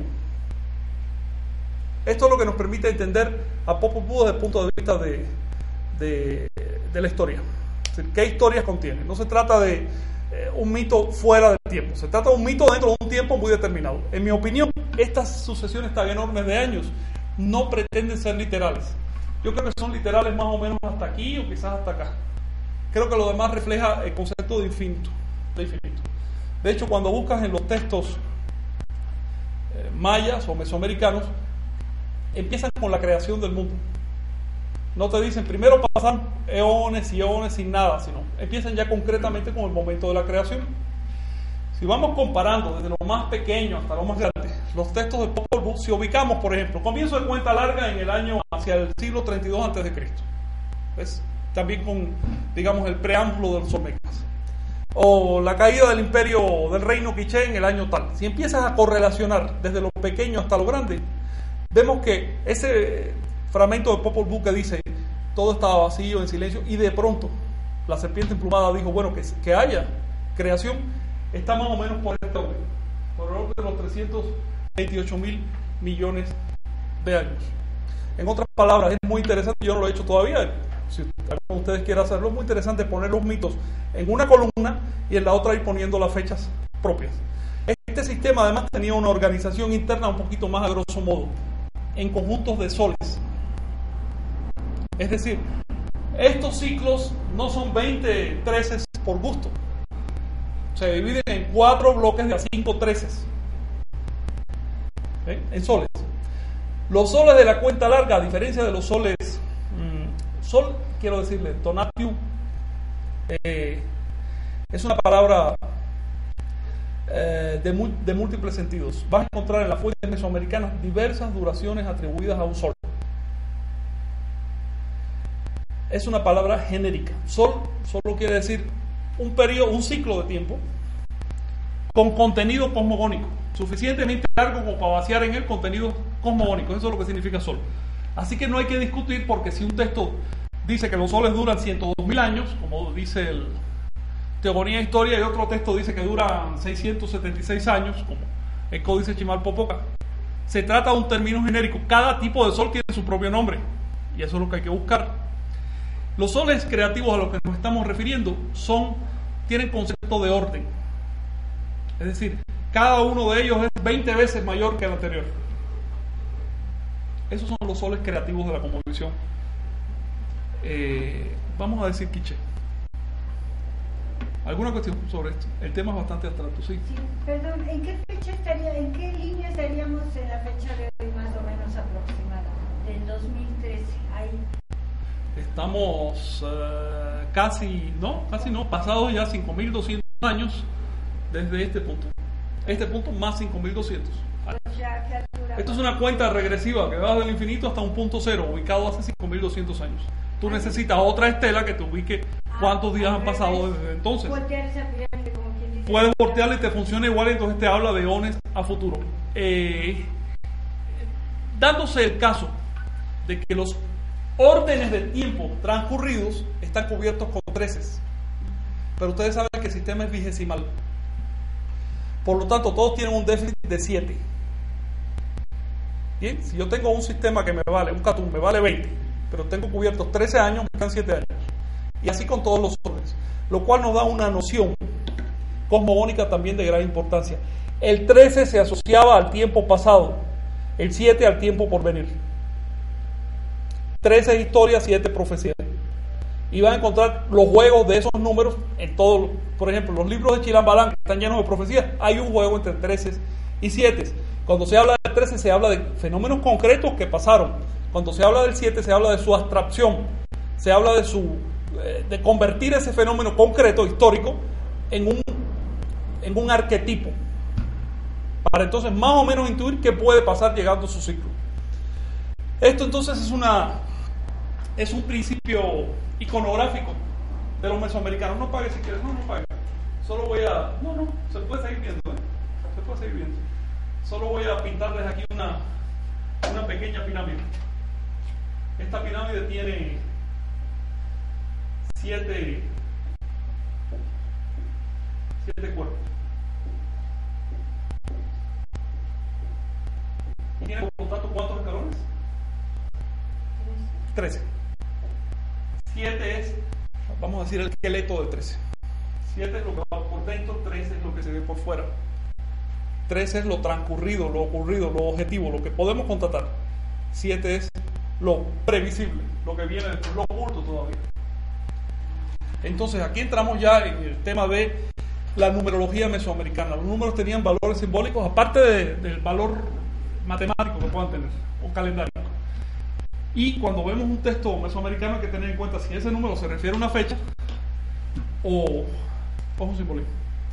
Esto es lo que nos permite entender a Popol Vuh desde el punto de vista de, de, de la historia. Es decir, ¿qué historias contiene? No se trata de eh, un mito fuera del tiempo, se trata de un mito dentro de un tiempo muy determinado. En mi opinión, estas sucesiones tan enormes de años no pretenden ser literales. Yo creo que son literales más o menos hasta aquí o quizás hasta acá. Creo que lo demás refleja el concepto de infinito. De, infinito. De hecho, cuando buscas en los textos eh, mayas o mesoamericanos, empiezan con la creación del mundo. No te dicen primero pasan eones y eones sin nada, sino empiezan ya concretamente con el momento de la creación. Si vamos comparando desde lo más pequeño hasta lo más grande, los textos de Popol Vuh, si ubicamos, por ejemplo, comienzo de cuenta larga en el año hacia el siglo treinta y dos antes de Cristo, ¿ves? También con, digamos, el preámbulo de los olmecas, o la caída del imperio del reino quiché en el año tal. Si empiezas a correlacionar desde lo pequeño hasta lo grande, vemos que ese fragmento de Popol Vuh que dice todo estaba vacío, en silencio, y de pronto la serpiente emplumada dijo, bueno, que, que haya creación, está más o menos por este orden, por el orden de los trescientos veintiocho mil millones de años. En otras palabras, es muy interesante, yo no lo he hecho todavía, si ustedes quieren hacerlo, es muy interesante poner los mitos en una columna y en la otra ir poniendo las fechas propias. Este sistema además tenía una organización interna un poquito más a grosso modo, en conjuntos de soles. Es decir, estos ciclos no son veinte treces por gusto. Se dividen en cuatro bloques de cinco treces. ¿Okay? En soles. Los soles de la cuenta larga, a diferencia de los soles, mmm, sol, quiero decirle, tonatiuh, eh, es una palabra eh, de, mu de múltiples sentidos. Vas a encontrar en las fuentes mesoamericanas diversas duraciones atribuidas a un sol. Es una palabra genérica. Sol solo quiere decir un periodo, un ciclo de tiempo con contenido cosmogónico, suficientemente largo como para vaciar en él contenido cosmogónico. Eso es lo que significa sol. Así que no hay que discutir, porque si un texto dice que los soles duran ciento dos mil años, como dice el Teogonía e Historia, y otro texto dice que duran seiscientos setenta y seis años, como el Códice Chimalpopoca, se trata de un término genérico. Cada tipo de sol tiene su propio nombre, y eso es lo que hay que buscar. Los soles creativos a los que nos estamos refiriendo son, tienen concepto de orden. Es decir, cada uno de ellos es veinte veces mayor que el anterior. Esos son los soles creativos de la cosmovisión. Eh, vamos a decir quiché. ¿Alguna cuestión sobre esto? El tema es bastante abstracto, sí. Sí, perdón, ¿en qué fecha estaría, en qué línea estaríamos en la fecha de hoy más o menos aproximada? Del dos mil trece, ahí. Estamos uh, casi, no, casi no, pasados ya cinco mil doscientos años desde este punto. Este punto más cinco mil doscientos. Esto es una cuenta regresiva que va del infinito hasta un punto cero, ubicado hace cinco mil doscientos años. Tú necesitas otra estela que te ubique cuántos días han pasado desde entonces. Puedes voltearla y te funciona igual, entonces te habla de eones a futuro. Eh, dándose el caso de que los órdenes de tiempo transcurridos están cubiertos con treces, pero ustedes saben que el sistema es vigesimal, por lo tanto todos tienen un déficit de siete. Bien, si yo tengo un sistema que me vale, un Catún me vale veinte, pero tengo cubiertos trece años, me quedan siete años, y así con todos los órdenes, lo cual nos da una noción cosmogónica también de gran importancia. El trece se asociaba al tiempo pasado, el siete al tiempo por venir. trece historias, siete profecías. Y van a encontrar los juegos de esos números en todos. Por ejemplo, los libros de Chilambalán, que están llenos de profecías, hay un juego entre trece y siete. Cuando se habla de trece se habla de fenómenos concretos que pasaron. Cuando se habla del siete se habla de su abstracción. Se habla de su de convertir ese fenómeno concreto, histórico, en un, en un arquetipo, para entonces más o menos intuir qué puede pasar llegando a su ciclo. Esto entonces es una es un principio iconográfico de los mesoamericanos. No pague si quieres, no, no pague. Solo voy a... No, no, se puede seguir viendo, ¿eh? Se puede seguir viendo. Solo voy a pintarles aquí una, una pequeña pirámide. Esta pirámide tiene siete, siete cuerpos. ¿Tiene por lo tanto cuántos escalones? trece. siete es, vamos a decir, el esqueleto de trece. siete es lo que va por dentro, trece es lo que se ve por fuera. trece es lo transcurrido, lo ocurrido, lo objetivo, lo que podemos constatar. siete es lo previsible, lo que viene después, lo oculto todavía. Entonces aquí entramos ya en el tema de la numerología mesoamericana. Los números tenían valores simbólicos, aparte de, del valor matemático que puedan tener, o calendario. Y cuando vemos un texto mesoamericano hay que tener en cuenta si ese número se refiere a una fecha o, o un simbolismo.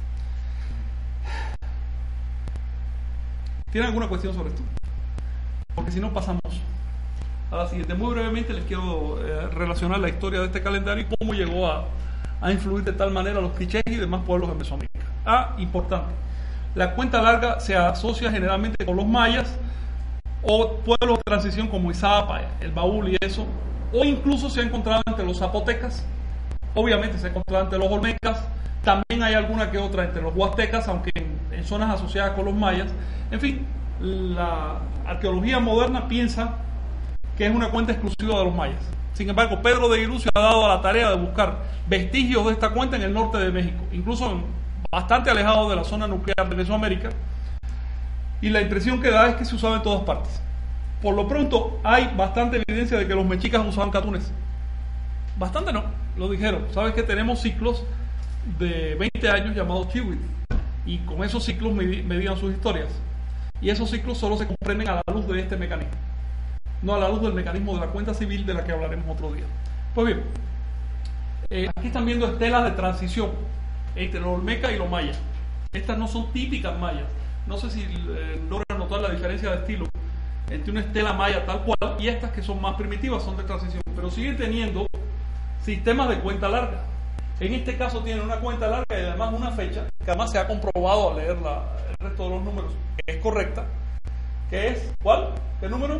¿Tienen alguna cuestión sobre esto? Porque si no pasamos a la siguiente. Muy brevemente les quiero eh, relacionar la historia de este calendario y cómo llegó a, a influir de tal manera a los quichés y demás pueblos de Mesoamérica. Ah, importante. La cuenta larga se asocia generalmente con los mayas o pueblos de transición como Izapa, el Baúl y eso, o incluso se ha encontrado entre los zapotecas, obviamente se ha encontrado entre los olmecas, también hay alguna que otra entre los huastecas, aunque en, en zonas asociadas con los mayas. En fin, la arqueología moderna piensa que es una cuenta exclusiva de los mayas. Sin embargo, Pedro de Irún se ha dado a la tarea de buscar vestigios de esta cuenta en el norte de México, incluso en, bastante alejado de la zona nuclear de Mesoamérica, y la impresión que da es que se usaba en todas partes. Por lo pronto, hay bastante evidencia de que los mexicas usaban catunes. Bastante no, lo dijeron. Sabes que tenemos ciclos de veinte años llamados chiwit, y con esos ciclos medían sus historias. Y esos ciclos solo se comprenden a la luz de este mecanismo, no a la luz del mecanismo de la cuenta civil de la que hablaremos otro día. Pues bien, eh, aquí están viendo estelas de transición entre los olmecas y los mayas. Estas no son típicas mayas. No sé si eh, logran notar la diferencia de estilo entre una estela maya tal cual y estas que son más primitivas, son de transición, pero siguen teniendo sistemas de cuenta larga. En este caso tienen una cuenta larga y además una fecha que además se ha comprobado al leer la, el resto de los números que es correcta, que es, ¿cuál? ¿Qué número?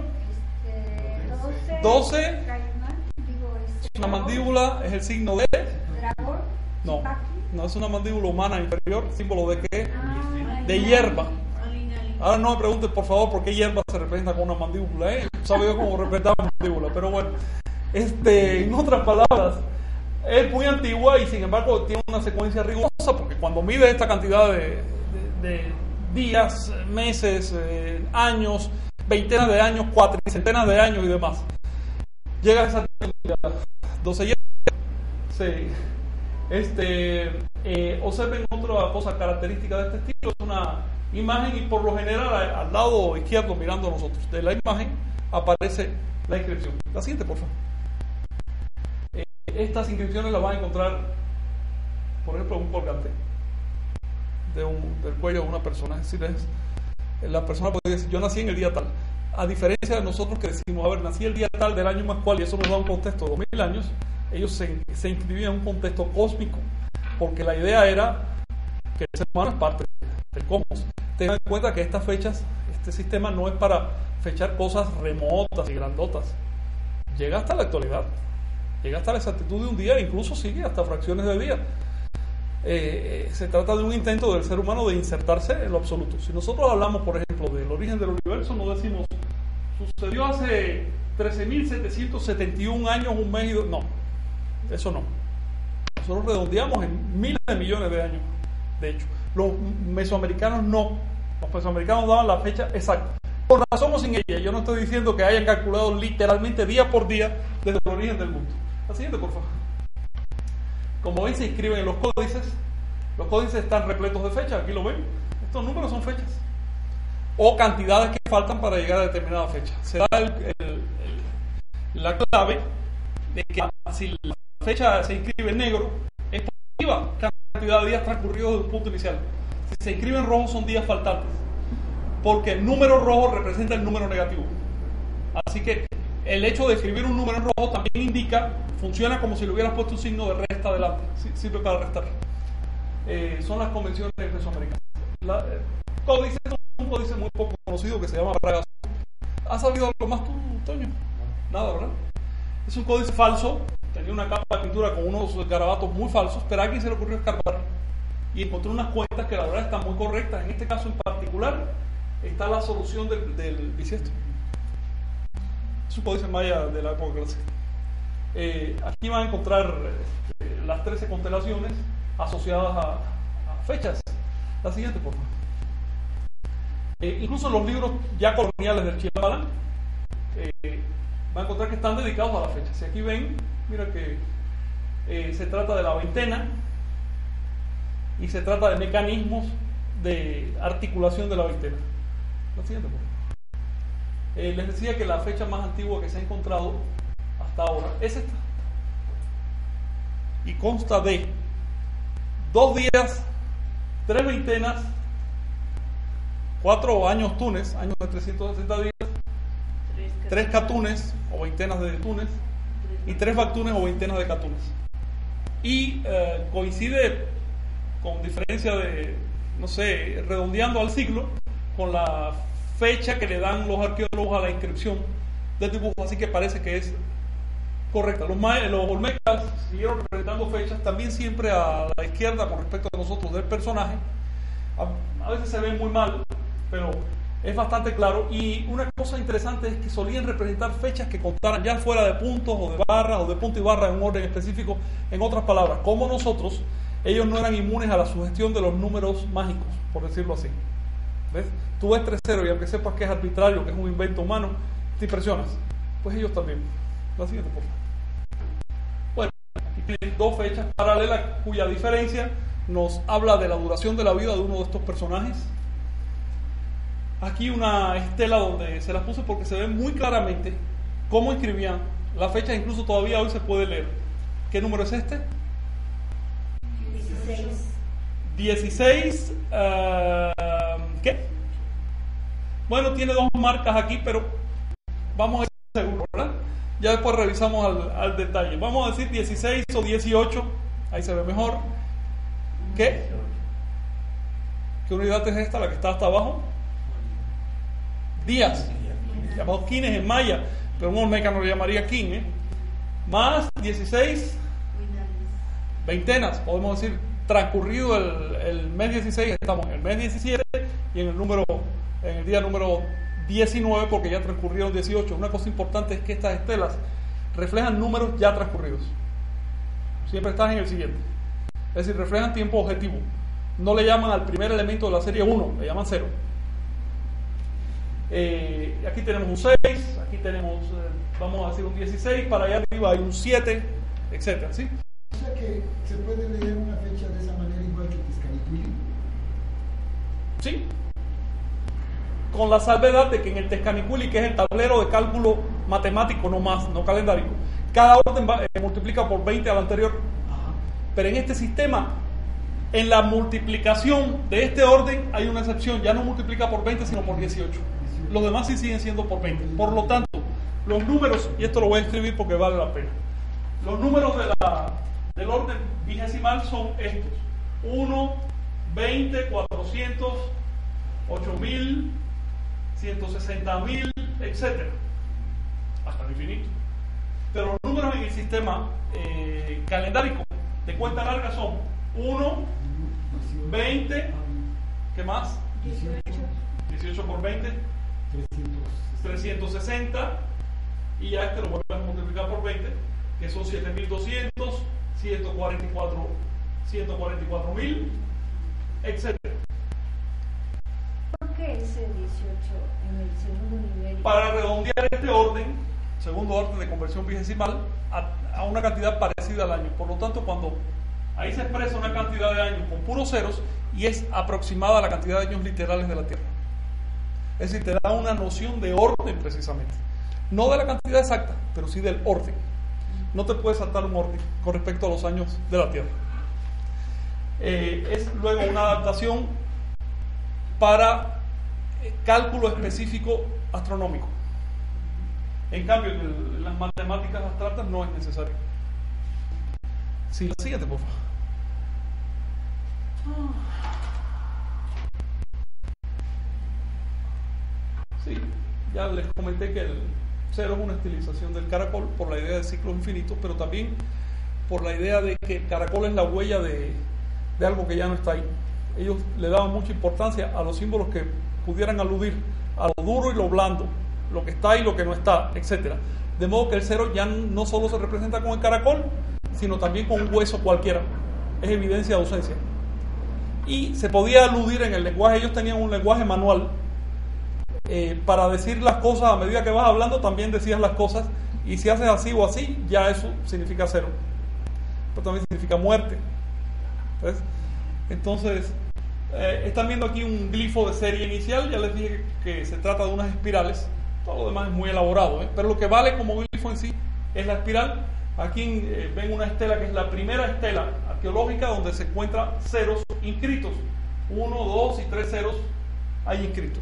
Este, doce. Digo, este, Es una mandíbula, es el signo de... dragón, No, no es una mandíbula humana inferior, símbolo de qué? ah, De hierba. Ahora no me pregunten por favor por qué hierba se representa con una mandíbula, ¿eh? Sabía yo cómo representaba mandíbula, pero bueno, este, en otras palabras, es muy antigua y sin embargo tiene una secuencia rigurosa, porque cuando mide esta cantidad de, de, de días, meses, eh, años, veintenas de años, cuatricentenas de años y demás, llega a esa doce hierbas. Sí. Este, eh, observen otra cosa característica de este estilo, es una imagen y por lo general al lado izquierdo mirando a nosotros de la imagen aparece la inscripción. La siguiente, por favor. Eh, estas inscripciones las van a encontrar, por ejemplo, en un colgante de un, del cuello de una persona. Es decir, es, la persona puede decir, yo nací en el día tal. A diferencia de nosotros que decimos, a ver, nací el día tal del año más cual, y eso nos da un contexto de dos mil años, ellos se, se inscribían en un contexto cósmico, porque la idea era que el ser humano es parte del cosmos. Tengan en cuenta que estas fechas, este sistema no es para fechar cosas remotas y grandotas. Llega hasta la actualidad, llega hasta la exactitud de un día, incluso sigue hasta fracciones de día. Eh, se trata de un intento del ser humano de insertarse en lo absoluto. Si nosotros hablamos, por ejemplo, del origen del universo, no decimos, sucedió hace trece mil setecientos setenta y un años, un mes y dos. No, eso no. Nosotros redondeamos en miles de millones de años. De hecho, los mesoamericanos no. Los mesoamericanos daban la fecha exacta. Por razón o sin ella. Yo no estoy diciendo que hayan calculado literalmente día por día desde el origen del mundo. La siguiente, por favor. Como ven, se inscriben en los códices. Los códices están repletos de fechas. Aquí lo ven. Estos números son fechas. O cantidades que faltan para llegar a determinada fecha. Se da el, el, el, la clave de que si la fecha se inscribe en negro, es positiva cantidad de días transcurridos desde el punto inicial. Si se inscribe en rojo, son días faltantes, porque el número rojo representa el número negativo. Así que el hecho de escribir un número en rojo también indica, funciona como si le hubieras puesto un signo de resta adelante, sirve para restar. Eh, son las convenciones mesoamericanas. La, eh, códice es un códice muy poco conocido que se llama Braga. ¿Has sabido algo más tú, Toño? Nada, ¿verdad? Es un códice falso, tenía una capa de pintura con unos garabatos muy falsos, pero a alguien se le ocurrió escarbar y encontró unas cuentas que la verdad están muy correctas. En este caso en particular está la solución del, del bisiesto. Es un códice maya de la época clásica. Eh, aquí van a encontrar eh, las trece constelaciones asociadas a, a fechas. La siguiente, por favor. Eh, incluso los libros ya coloniales del Chilabalán eh, van a encontrar que están dedicados a la fecha. Si aquí ven, mira que eh, se trata de la veintena y se trata de mecanismos de articulación de la veintena. La siguiente, por favor. Eh, les decía que la fecha más antigua que se ha encontrado hasta ahora es esta. Y consta de dos días, tres veintenas, cuatro años tunes, años de trescientos sesenta días, tres catunes o veintenas de tunes y tres bactunes o veintenas de catunes. Y eh, coincide con diferencia de, no sé, redondeando al siglo, con la fecha que le dan los arqueólogos a la inscripción del dibujo, así que parece que es correcta. Los, los olmecas siguieron representando fechas también siempre a la izquierda con respecto a nosotros del personaje. A, a veces se ve muy mal, pero es bastante claro. Y una cosa interesante es que solían representar fechas que contaran ya fuera de puntos o de barras o de punto y barra en un orden específico. En otras palabras, como nosotros, ellos no eran inmunes a la sugestión de los números mágicos, por decirlo así. ¿Ves? Tú ves tres cero y aunque sepas que es arbitrario, que es un invento humano, te impresionas. Pues ellos también. La siguiente, por favor. Bueno, aquí tienen dos fechas paralelas cuya diferencia nos habla de la duración de la vida de uno de estos personajes. Aquí una estela donde se las puse porque se ve muy claramente cómo escribían la fecha, incluso todavía hoy se puede leer. ¿Qué número es este? dieciséis. dieciséis, uh, ¿qué? Bueno, tiene dos marcas aquí, pero vamos a ir seguro, ¿verdad? Ya después revisamos al, al detalle. Vamos a decir dieciséis o dieciocho, ahí se ve mejor. ¿Qué? ¿Qué unidad es esta, la que está hasta abajo? Días, llamados quines en maya, pero un olmeca no lo llamaría kin, ¿eh? Más dieciséis, veintenas, podemos decir, transcurrido el, el mes dieciséis, estamos en el mes diecisiete y en el número, en el día número diecinueve, porque ya transcurrieron dieciocho. Una cosa importante es que estas estelas reflejan números ya transcurridos. Siempre estás en el siguiente. Es decir, reflejan tiempo objetivo. No le llaman al primer elemento de la serie uno, le llaman cero. Eh, aquí tenemos un seis, aquí tenemos, eh, vamos a decir un dieciséis, para allá arriba hay un siete, etcétera, ¿sí? O sea que se puede leer una fecha de esa manera igual que Tezcanicuilí. Sí, con la salvedad de que en el Tezcanicuilí, que es el tablero de cálculo matemático, no más, no calendárico, cada orden va, eh, multiplica por veinte al anterior. Ajá. Pero en este sistema, en la multiplicación de este orden hay una excepción, ya no multiplica por veinte sino por dieciocho. Los demás sí siguen siendo por veinte. Por lo tanto, los números, y esto lo voy a escribir porque vale la pena, los números de la, del orden vigesimal son estos: uno, veinte, cuatrocientos, ocho mil, ciento sesenta mil, etcétera, hasta el infinito. Pero los números en el sistema eh, calendárico de cuenta larga son uno, veinte, ¿qué más? dieciocho por veinte, trescientos sesenta, y ya este lo vuelves a multiplicar por veinte, que son siete mil doscientos, ciento cuarenta y cuatro mil, etcétera. ¿Por qué ese dieciocho en el segundo nivel? Para redondear este orden, segundo orden de conversión vigesimal, a, a una cantidad parecida al año. Por lo tanto, cuando ahí se expresa una cantidad de años con puros ceros y es aproximada a la cantidad de años literales de la Tierra. Es decir, te da una noción de orden precisamente. No de la cantidad exacta, pero sí del orden. No te puedes saltar un orden con respecto a los años de la Tierra. Eh, es luego una adaptación para cálculo específico astronómico. En cambio, en las matemáticas abstractas no es necesario. Sí, la siguiente, por favor. Sí, ya les comenté que el cero es una estilización del caracol por la idea de ciclos infinitos, pero también por la idea de que el caracol es la huella de, de algo que ya no está ahí. Ellos le daban mucha importancia a los símbolos que pudieran aludir a lo duro y lo blando, lo que está y lo que no está, etcétera. De modo que el cero ya no solo se representa con el caracol, sino también con un hueso cualquiera. Es evidencia de ausencia. Y se podía aludir en el lenguaje, ellos tenían un lenguaje manual eh, para decir las cosas a medida que vas hablando, también decías las cosas, y si haces así o así, ya eso significa cero. Pero también significa muerte. ¿Ves? Entonces, eh, están viendo aquí un glifo de serie inicial. Ya les dije que, que se trata de unas espirales. Todo lo demás es muy elaborado, ¿eh? Pero lo que vale como glifo en sí es la espiral. Aquí eh, ven una estela que es la primera estela arqueológica donde se encuentran ceros inscritos. Uno, dos y tres ceros hay inscritos.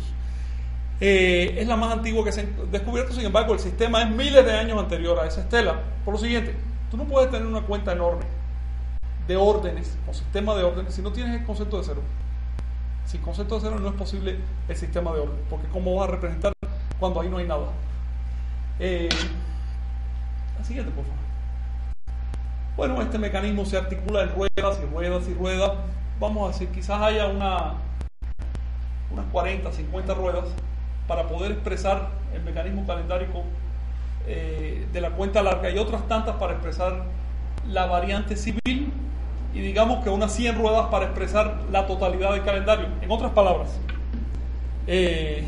Eh, es la más antigua que se ha descubierto. Sin embargo, el sistema es miles de años anterior a esa estela. Por lo siguiente, tú no puedes tener una cuenta enorme de órdenes o sistema de órdenes si no tienes el concepto de cero. Sin concepto de cero no es posible el sistema de orden, porque ¿cómo vas a representar cuando ahí no hay nada? Eh, la siguiente, por favor. Bueno, este mecanismo se articula en ruedas y ruedas y ruedas. Vamos a decir, quizás haya una, unas cuarenta, cincuenta ruedas para poder expresar el mecanismo calendárico eh, de la cuenta larga, y otras tantas para expresar la variante civil, y digamos que unas cien ruedas para expresar la totalidad del calendario. En otras palabras, eh,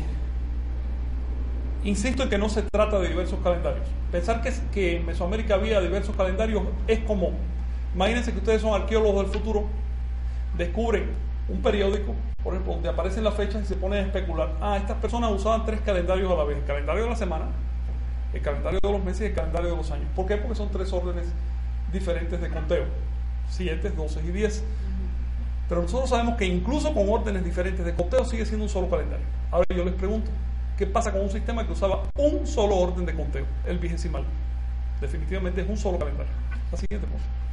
insisto en que no se trata de diversos calendarios. Pensar que, que en Mesoamérica había diversos calendarios es común. Imagínense que ustedes son arqueólogos del futuro, descubren un periódico, por ejemplo, donde aparecen las fechas y se ponen a especular. Ah, estas personas usaban tres calendarios a la vez: el calendario de la semana, el calendario de los meses y el calendario de los años. ¿Por qué? Porque son tres órdenes diferentes de conteo: siete, doce y diez. Pero nosotros sabemos que incluso con órdenes diferentes de conteo sigue siendo un solo calendario. Ahora yo les pregunto, ¿qué pasa con un sistema que usaba un solo orden de conteo? El vigesimal. Definitivamente es un solo calendario. La siguiente, por favor.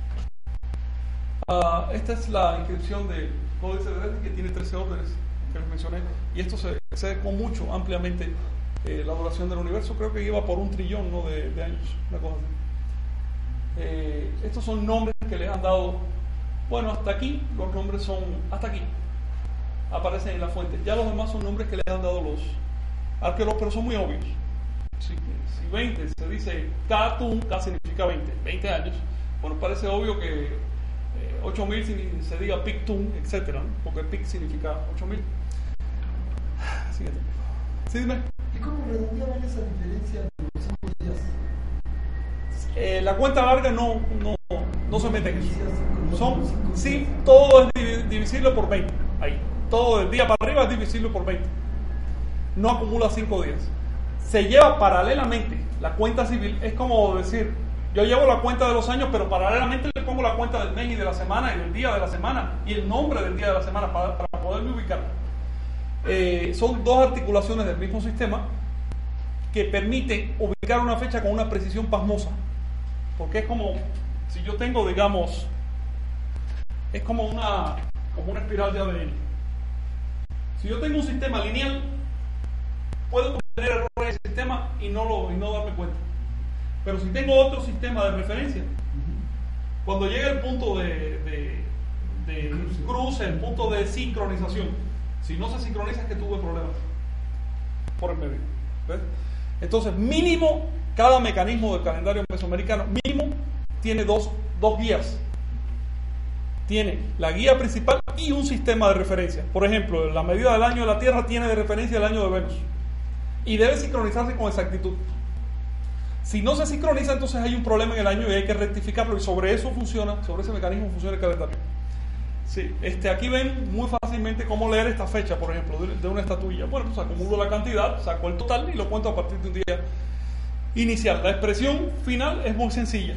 Uh, esta es la inscripción del Códice de Dresden, que tiene trece órdenes que les mencioné, y esto se excede con mucho, ampliamente, eh, la duración del universo. Creo que iba por un trillón, ¿no?, de, de años, una cosa así. Eh, estos son nombres que les han dado. Bueno, hasta aquí los nombres son, hasta aquí aparecen en la fuente. Ya los demás son nombres que les han dado los arqueólogos, pero son muy obvios. Si, si veinte se dice K-Tun, K significa veinte, veinte años. Bueno, parece obvio que eh, ocho mil se diga Pictun, etcétera, ¿no? Porque Pic significa ocho mil. Siguiente. Sí, dime. ¿Y cómo redondeaban esa diferencia de los cinco días? Eh, la cuenta larga no, no, no se mete en eso. Son, sí, todo es divisible por veinte. Ahí. Todo del día para arriba es divisible por veinte. No acumula cinco días. Se lleva paralelamente la cuenta civil. Es como decir, yo llevo la cuenta de los años, pero paralelamente le pongo la cuenta del mes y de la semana y del día de la semana y el nombre del día de la semana para, para poderme ubicar. Eh, son dos articulaciones del mismo sistema que permiten ubicar una fecha con una precisión pasmosa. Porque es como, si yo tengo, digamos, es como una, como una espiral de A D N. Si yo tengo un sistema lineal, puedo tener errores en el sistema y no, lo, y no darme cuenta. Pero si tengo otro sistema de referencia, cuando llega el punto de, de, de cruce, el punto de sincronización, si no se sincroniza es que tuve problemas por el medio. ¿Ves? Entonces, mínimo, cada mecanismo del calendario mesoamericano, mínimo, tiene dos, dos guías. Tiene la guía principal y un sistema de referencia. Por ejemplo, la medida del año de la Tierra tiene de referencia el año de Venus. Y debe sincronizarse con exactitud. Si no se sincroniza, entonces hay un problema en el año y hay que rectificarlo. Y sobre eso funciona, sobre ese mecanismo funciona el calendario. Sí, este, aquí ven muy fácilmente cómo leer esta fecha, por ejemplo, de, de una estatuilla. Bueno, pues acumulo la cantidad, saco el total y lo cuento a partir de un día inicial. La expresión final es muy sencilla.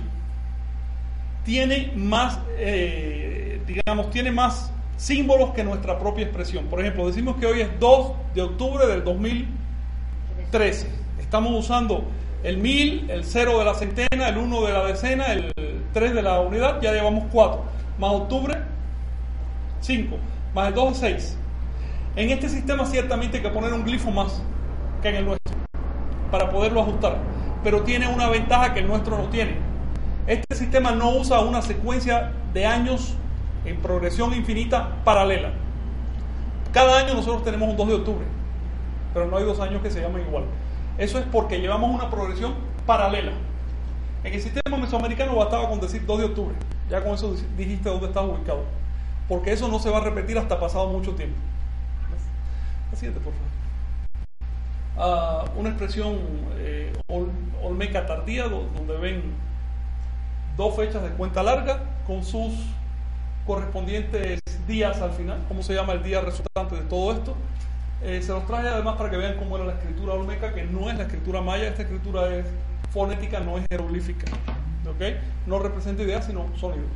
Tiene más, eh, digamos, tiene más símbolos que nuestra propia expresión. Por ejemplo, decimos que hoy es dos de octubre del dos mil trece. Estamos usando el mil, el cero de la centena, el uno de la decena, el tres de la unidad, ya llevamos cuatro. Más octubre, cinco. Más el dos, seis. En este sistema ciertamente hay que poner un glifo más que en el nuestro para poderlo ajustar. Pero tiene una ventaja que el nuestro no tiene. Este sistema no usa una secuencia de años en progresión infinita paralela. Cada año nosotros tenemos un dos de octubre, pero no hay dos años que se llamen igual. Eso es porque llevamos una progresión paralela. En el sistema mesoamericano bastaba con decir dos de octubre. Ya con eso dijiste dónde estás ubicado. Porque eso no se va a repetir hasta pasado mucho tiempo. La siguiente, por favor. a una expresión eh, ol, olmeca tardía, donde ven dos fechas de cuenta larga con sus correspondientes días al final, cómo se llama el día resultante de todo esto. Eh, se los traje además para que vean cómo era la escritura olmeca, que no es la escritura maya. Esta escritura es fonética, no es jeroglífica, ¿okay? No representa ideas sino sonidos.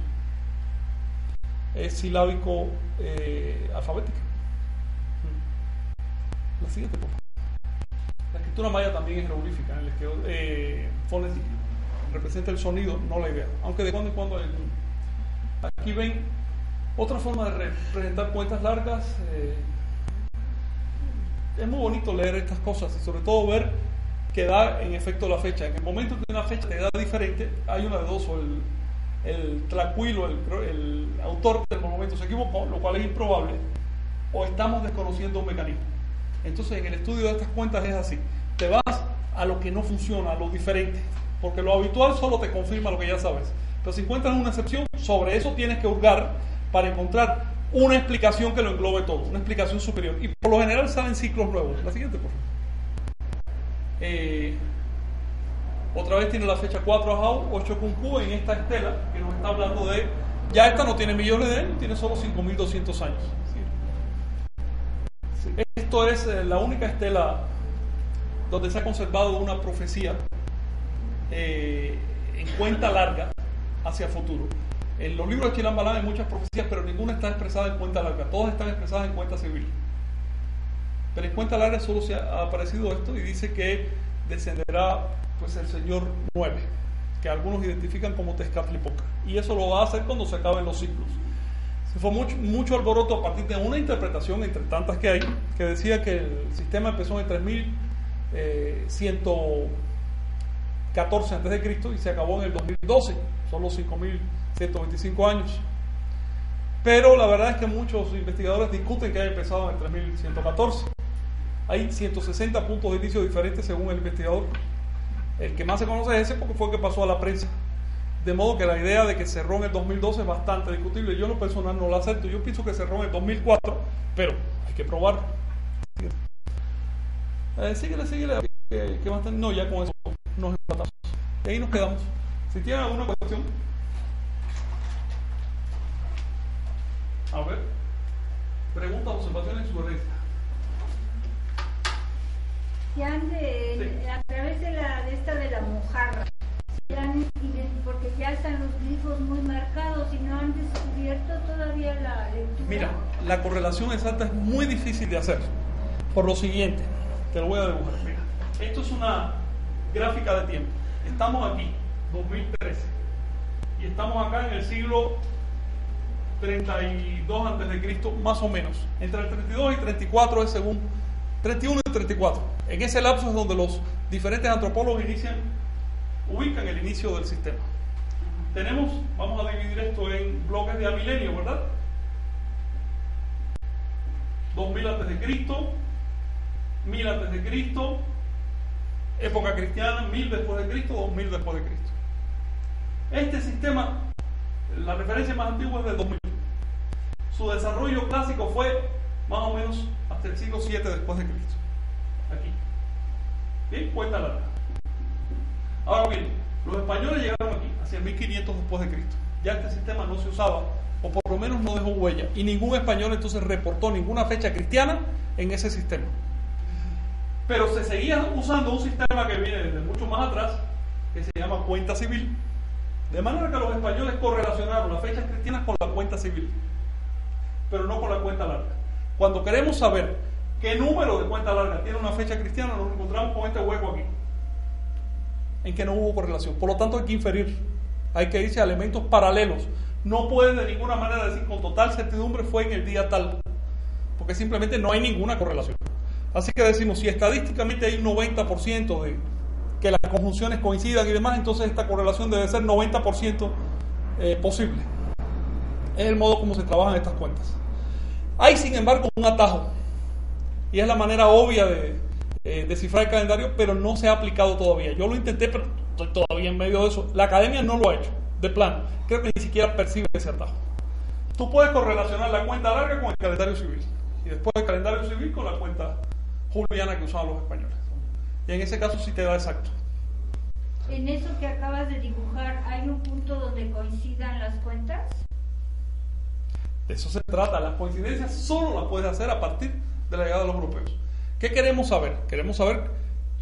Es silábico eh, alfabética. La siguiente, por favor. La escritura maya también es jeroglífica, en el que eh, fonética representa el sonido, no la idea, aunque de cuando en cuando hay algún. Aquí ven otra forma de representar cuentas largas. Eh, es muy bonito leer estas cosas y sobre todo ver que da en efecto la fecha. En el momento que una fecha te da diferente, hay una de dos: o el, el tlacuilo, el, el autor del monumento se equivocó, lo cual es improbable, o estamos desconociendo un mecanismo. Entonces, en el estudio de estas cuentas es así: te vas a lo que no funciona, a lo diferente, porque lo habitual solo te confirma lo que ya sabes. Pero si encuentras una excepción, sobre eso tienes que hurgar para encontrar una explicación que lo englobe todo, una explicación superior. Y por lo general salen ciclos nuevos. La siguiente, por favor. Eh, otra vez tiene la fecha cuatro Ajau, ocho Kunku en esta estela, que nos está hablando de... Ya esta no tiene millones de años, tiene solo cinco mil doscientos años. ¿Sí? Sí. Esto es eh, la única estela donde se ha conservado una profecía eh, en cuenta larga hacia el futuro. En los libros de Chilam Balam hay muchas profecías, pero ninguna está expresada en cuenta larga. Todas están expresadas en cuenta civil. Pero en cuenta larga solo se ha aparecido esto y dice que descenderá pues el señor nueve, que algunos identifican como Tezcatlipoca. Y eso lo va a hacer cuando se acaben los ciclos. Se fue mucho, mucho alboroto a partir de una interpretación, entre tantas que hay, que decía que el sistema empezó en tres mil ciento catorce antes de Cristo y se acabó en el dos mil doce, son los cinco mil ciento veinticinco años. Pero la verdad es que muchos investigadores discuten que haya empezado en el tres mil ciento catorce. Hay ciento sesenta puntos de inicio diferentes según el investigador. El que más se conoce es ese porque fue el que pasó a la prensa. De modo que la idea de que cerró en el dos mil doce es bastante discutible. Yo en lo personal no la acepto. Yo pienso que cerró en el dos mil cuatro, pero hay que probar. Eh, síguele, síguele. ¿Qué, qué más? No, ya con eso nos empatamos. Y ahí nos quedamos. Si tienen alguna cuestión. A ver. Preguntas, observaciones y sugerencias. Ya de, sí. A través de la de esta de la mojarra, ya han, porque ya están los glifos muy marcados y no han descubierto todavía la lectura. Mira, la correlación exacta es muy difícil de hacer. Por lo siguiente, te lo voy a dibujar. Mira, esto es una gráfica de tiempo. Estamos aquí, dos mil trece, y estamos acá en el siglo treinta y dos antes de Cristo, más o menos. Entre el treinta y dos y treinta y cuatro es según treinta y uno y treinta y cuatro. En ese lapso es donde los diferentes antropólogos inician, ubican el inicio del sistema. Tenemos, vamos a dividir esto en bloques de amilenio, ¿verdad? dos mil antes de Cristo, mil antes de Cristo, época cristiana, mil después de Cristo, dos mil después de Cristo. Este sistema, la referencia más antigua es de dos mil. Su desarrollo clásico fue más o menos hasta el siglo siete después de Cristo. Aquí. Bien, cuenta larga. Ahora bien, los españoles llegaron aquí hacia mil quinientos después de Cristo. Ya este sistema no se usaba, o por lo menos no dejó huella, y ningún español entonces reportó ninguna fecha cristiana en ese sistema. Pero se seguía usando un sistema que viene desde mucho más atrás, que se llama cuenta civil, de manera que los españoles correlacionaron las fechas cristianas con la cuenta civil, pero no con la cuenta larga. Cuando queremos saber qué número de cuenta larga tiene una fecha cristiana, nos encontramos con este hueco aquí, en que no hubo correlación. Por lo tanto, hay que inferir, hay que irse a elementos paralelos. No puedes de ninguna manera decir con total certidumbre fue en el día tal, porque simplemente no hay ninguna correlación. Así que decimos, si estadísticamente hay un noventa por ciento de que las conjunciones coincidan y demás, entonces esta correlación debe ser noventa por ciento eh, posible. Es el modo como se trabajan estas cuentas. Hay, sin embargo, un atajo, y es la manera obvia de eh, descifrar el calendario, pero no se ha aplicado todavía. Yo lo intenté, pero estoy todavía en medio de eso. La academia no lo ha hecho, de plano. Creo que ni siquiera percibe ese atajo. Tú puedes correlacionar la cuenta larga con el calendario civil, y después el calendario civil con la cuenta juliana que usaban los españoles. y en ese caso sí te da exacto. En eso que acabas de dibujar, ¿hay un punto donde coincidan las cuentas? De eso se trata. Las coincidencias solo las puedes hacer a partir de la llegada de los europeos. ¿Qué queremos saber? Queremos saber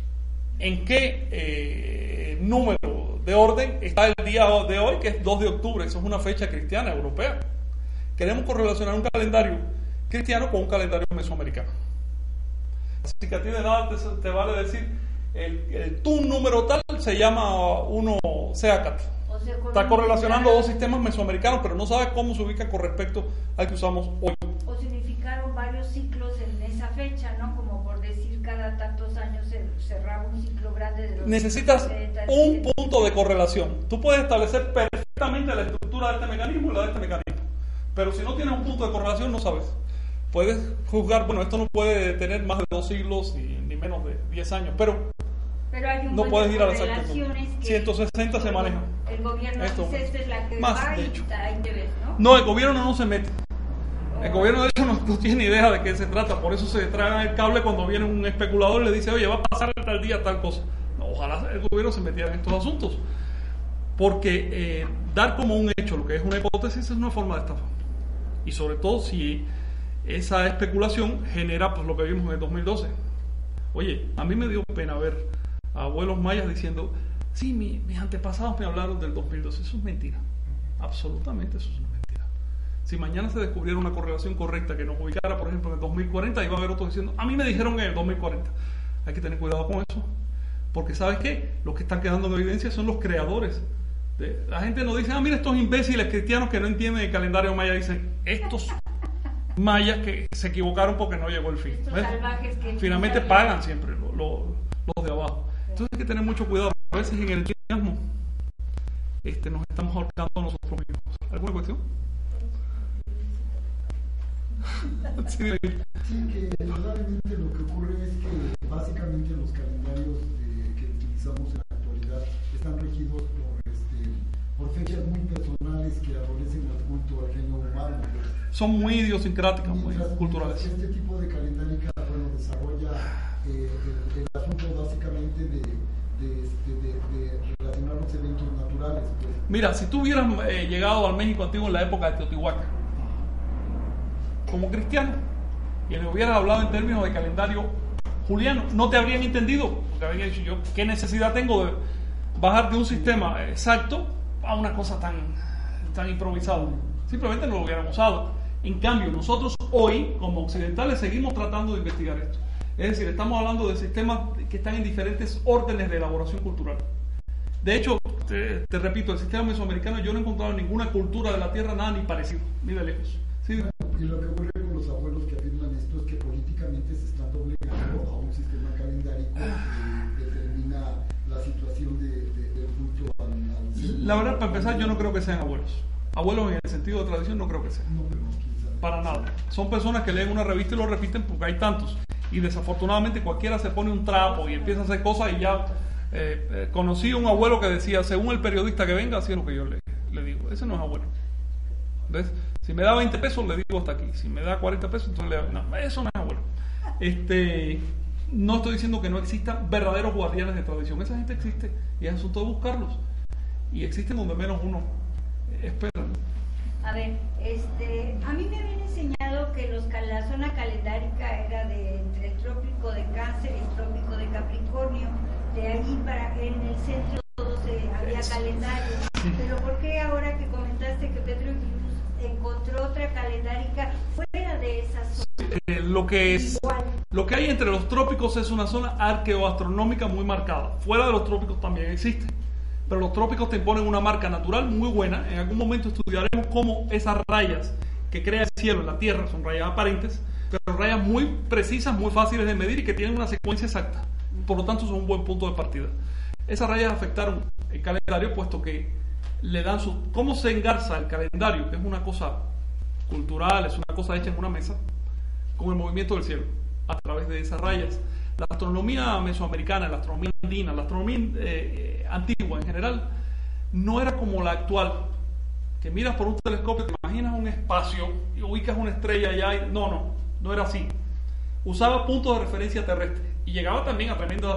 en qué eh, número de orden está el día de hoy, que es dos de octubre. Eso es una fecha cristiana europea. Queremos correlacionar un calendario cristiano con un calendario mesoamericano. Así que a ti de nada te, te vale decir el, el tu número tal se llama uno Seacat. O sea, Está correlacionando dos sistemas mesoamericanos, pero no sabe cómo se ubica con respecto al que usamos hoy. O significaron varios ciclos en esa fecha, ¿no? Como por decir, cada tantos años se cerraba un ciclo grande de los... Necesitas un punto de correlación. Tú puedes establecer perfectamente la estructura de este mecanismo y la de este mecanismo, pero si no tienes un punto de correlación no sabes. Puedes juzgar, bueno, esto no puede tener más de dos siglos ni, ni menos de diez años, pero, pero hay un no puedes ir a la exactitud. ciento sesenta se maneja. El gobierno esto, dice, esta es la que más, va de y hecho. ahí te ves, ¿no? No, el gobierno no se mete. El gobierno de hecho no, no tiene idea de qué se trata, por eso se tragan el cable cuando viene un especulador y le dice, oye, va a pasar tal día tal cosa. No, ojalá el gobierno se metiera en estos asuntos, porque eh, dar como un hecho lo que es una hipótesis es una forma de estafa. Y sobre todo si esa especulación genera pues lo que vimos en el dos mil doce. Oye, a mí me dio pena ver a abuelos mayas diciendo, sí, mi, mis antepasados me hablaron del dos mil doce. Eso es mentira. Absolutamente eso es una mentira. Si mañana se descubriera una correlación correcta que nos ubicara, por ejemplo, en el dos mil cuarenta, iba a haber otros diciendo, a mí me dijeron en el dos mil cuarenta. Hay que tener cuidado con eso, porque ¿sabes qué? Los que están quedando en evidencia son los creadores. De, la gente no dice, ah, mira, estos imbéciles cristianos que no entienden el calendario maya, dicen, estos mayas que se equivocaron porque no llegó el fin. Estos salvajes que finalmente pagan siempre lo, lo, los de abajo. Entonces hay que tener mucho cuidado. A veces en el entusiasmo este, nos estamos ahorcando a nosotros mismos. ¿Alguna cuestión? Sí, sí, que verdaderamente lo que ocurre es que básicamente los calendarios de, que utilizamos en la actualidad están regidos por, este, por fechas muy personales que adolecen al culto al género humano. Son muy idiosincráticas, muy mientras, culturales. Mientras este tipo de calendárica bueno, desarrolla eh, el, el asunto básicamente de, de, de, de, de relacionar los eventos naturales. Pues. Mira, si tú hubieras eh, llegado al México antiguo en la época de Teotihuacán, como cristiano, y le hubieras hablado en términos de calendario juliano, no te habrían entendido, porque habrían dicho yo, ¿qué necesidad tengo de bajar de un sistema exacto a una cosa tan, tan improvisada? Simplemente no lo hubieran usado. En cambio, nosotros hoy, como occidentales, seguimos tratando de investigar esto. Es decir, estamos hablando de sistemas que están en diferentes órdenes de elaboración cultural. De hecho, te, te repito, el sistema mesoamericano yo no he encontrado en ninguna cultura de la Tierra nada ni parecido, ni de lejos. ¿Sí? Y lo que ocurre con los abuelos que afirman esto es que políticamente se están doblegando a un sistema calendárico que determina la situación de, de, del culto al, al... La verdad, para empezar, yo no creo que sean abuelos. Abuelos en el sentido de tradición no creo que sean. No, pero quizás. Para nada. Son personas que leen una revista y lo repiten porque hay tantos. Y desafortunadamente cualquiera se pone un trapo y empieza a hacer cosas y ya... Eh, eh, conocí a un abuelo que decía, según el periodista que venga, así es lo que yo le, le digo. Ese no es abuelo. ¿Ves? Si me da veinte pesos, le digo hasta aquí. Si me da cuarenta pesos, entonces le digo, no, eso no es abuelo. Este, no estoy diciendo que no existan verdaderos guardianes de tradición. Esa gente existe y es asunto de buscarlos. Y existen donde menos uno espera. A ver, este, a mí me habían enseñado que los, la zona calendárica era de entre el trópico de Cáncer y el trópico de Capricornio. De allí para en el centro todo se, había calendario. Pero ¿por qué ahora que comentaste que Pedro Cruz encontró otra calendárica fuera de esa zona? Eh, lo que es Igual. Lo que hay entre los trópicos es una zona arqueoastronómica muy marcada. Fuera de los trópicos también existe. Pero los trópicos te imponen una marca natural muy buena. En algún momento estudiaremos cómo esas rayas que crea el cielo en la Tierra son rayas aparentes, pero rayas muy precisas, muy fáciles de medir y que tienen una secuencia exacta. Por lo tanto, son un buen punto de partida. Esas rayas afectaron el calendario, puesto que le dan su... ¿Cómo se engarza el calendario? Que es una cosa cultural, es una cosa hecha en una mesa, con el movimiento del cielo, a través de esas rayas. La astronomía mesoamericana, la astronomía andina, la astronomía eh, antigua en general, no era como la actual, que miras por un telescopio, te imaginas un espacio y ubicas una estrella allá. Y... No, no, no era así. Usaba puntos de referencia terrestres y llegaba también a tremendas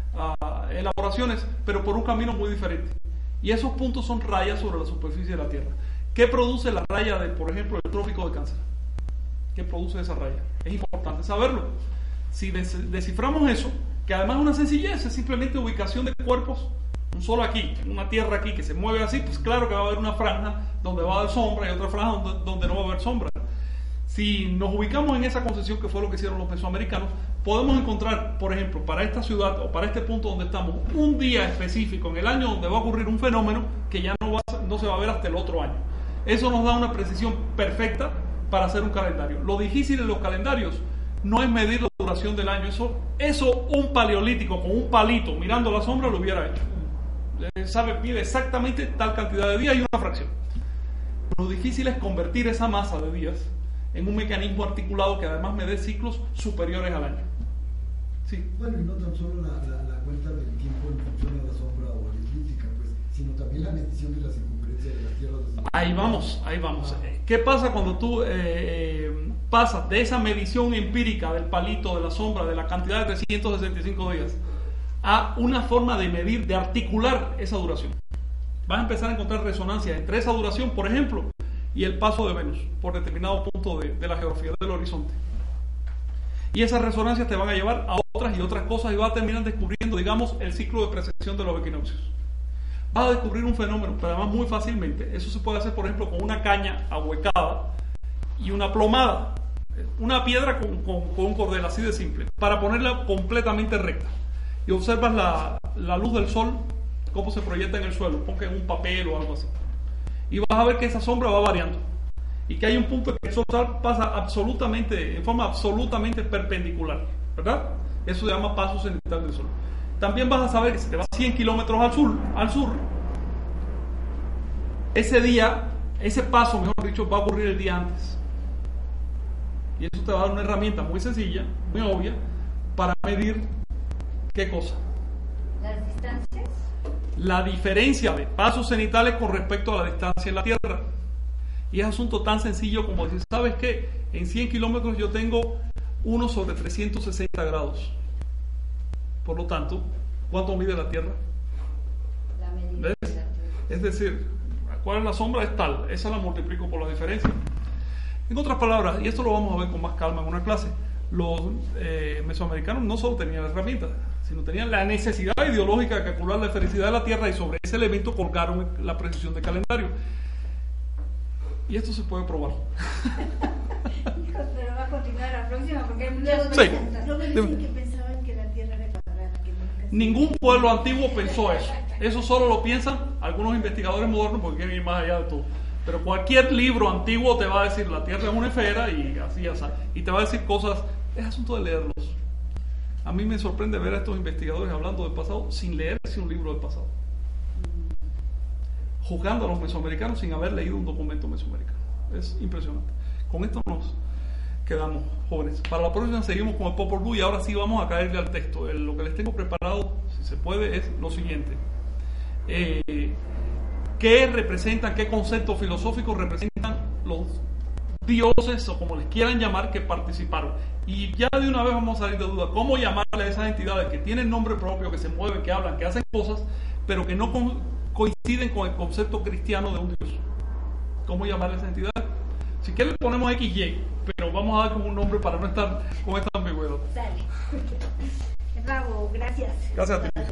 uh, elaboraciones, pero por un camino muy diferente. Y esos puntos son rayas sobre la superficie de la Tierra. ¿Qué produce la raya de, por ejemplo, el trópico de Cáncer? ¿Qué produce esa raya? Es importante saberlo. Si des desciframos eso, que además es una sencillez, es simplemente ubicación de cuerpos, un solo aquí, una Tierra aquí que se mueve así, pues claro que va a haber una franja donde va a haber sombra y otra franja donde, donde no va a haber sombra. Si nos ubicamos en esa concesión, que fue lo que hicieron los mesoamericanos, podemos encontrar, por ejemplo, para esta ciudad o para este punto donde estamos, un día específico en el año donde va a ocurrir un fenómeno que ya no, va a, no se va a ver hasta el otro año. Eso nos da una precisión perfecta para hacer un calendario. Lo difícil en los calendarios no es medir la duración del año. Eso, eso un paleolítico con un palito mirando la sombra lo hubiera hecho. Sabe, mide exactamente tal cantidad de días y una fracción. Lo difícil es convertir esa masa de días en un mecanismo articulado que además me dé ciclos superiores al año. Sí. Bueno, y no tan solo la, la, la cuenta del tiempo en función de la sombra o la eclíptica, pues, sino también la medición de la circunferencia de la Tierra. Ahí vamos, ahí vamos. ¿Qué pasa cuando tú eh, pasas de esa medición empírica del palito, de la sombra, de la cantidad de trescientos sesenta y cinco días, a una forma de medir, de articular esa duración? Vas a empezar a encontrar resonancias entre esa duración, por ejemplo, y el paso de Venus por determinado punto de, de la geografía del horizonte. Y esas resonancias te van a llevar a otras y otras cosas y vas a terminar descubriendo, digamos, el ciclo de precesión de los equinoccios. Vas a descubrir un fenómeno, pero además muy fácilmente. Eso se puede hacer, por ejemplo, con una caña ahuecada y una plomada, una piedra con, con, con un cordel, así de simple, para ponerla completamente recta. Y observas la, la luz del sol, cómo se proyecta en el suelo, ponga en un papel o algo así. Y vas a ver que esa sombra va variando y que hay un punto en que el sol pasa absolutamente, en forma absolutamente perpendicular, ¿verdad? Eso se llama paso cenital del sol. También vas a saber que si te vas cien kilómetros al sur, al sur, ese día, ese paso, mejor dicho, va a ocurrir el día antes. Y eso te va a dar una herramienta muy sencilla, muy obvia, para medir ¿qué cosa? Las distancias. La diferencia de pasos cenitales con respecto a la distancia en la Tierra. Y es un asunto tan sencillo como decir, ¿sabes qué? En cien kilómetros yo tengo uno sobre trescientos sesenta grados. Por lo tanto, ¿cuánto mide la Tierra? La medida de la ¿Ves? Tierra. Es decir, ¿cuál es la sombra? Es tal. Esa la multiplico por la diferencia. En otras palabras, y esto lo vamos a ver con más calma en una clase, los eh, mesoamericanos no solo tenían la herramienta, sino tenían la necesidad ideológica de calcular la esfericidad de la Tierra y sobre ese elemento colgaron la precisión de calendario. Y esto se puede probar. Hijos, pero va a continuar la próxima porque hay muchas Sí. preguntas. No me dicen que pensaban que la Tierra era cuadrada. Que nunca se- Ningún pueblo antiguo pensó eso. Eso solo lo piensan algunos investigadores modernos porque quieren ir más allá de todo. Pero cualquier libro antiguo te va a decir la Tierra es una esfera y así, así. Y te va a decir cosas, es asunto de leerlos. A mí me sorprende ver a estos investigadores hablando del pasado sin leerse un libro del pasado. Juzgando a los mesoamericanos sin haber leído un documento mesoamericano. Es impresionante. Con esto nos quedamos, jóvenes. Para la próxima seguimos con el Popol Vuh y ahora sí vamos a caerle al texto. El- lo que les tengo preparado, si se puede, es lo siguiente. Eh, ¿Qué representan, qué conceptos filosóficos representan los dioses o como les quieran llamar que participaron? Y ya de una vez vamos a salir de duda. ¿Cómo llamarle a esas entidades que tienen nombre propio, que se mueven, que hablan, que hacen cosas, pero que no con- coinciden con el concepto cristiano de un dios? ¿Cómo llamarle a esas entidades? Si quieren le ponemos equis ye, pero vamos a dar como un nombre para no estar con esta ambigüedad. Sale. Bravo, gracias. Gracias a ti.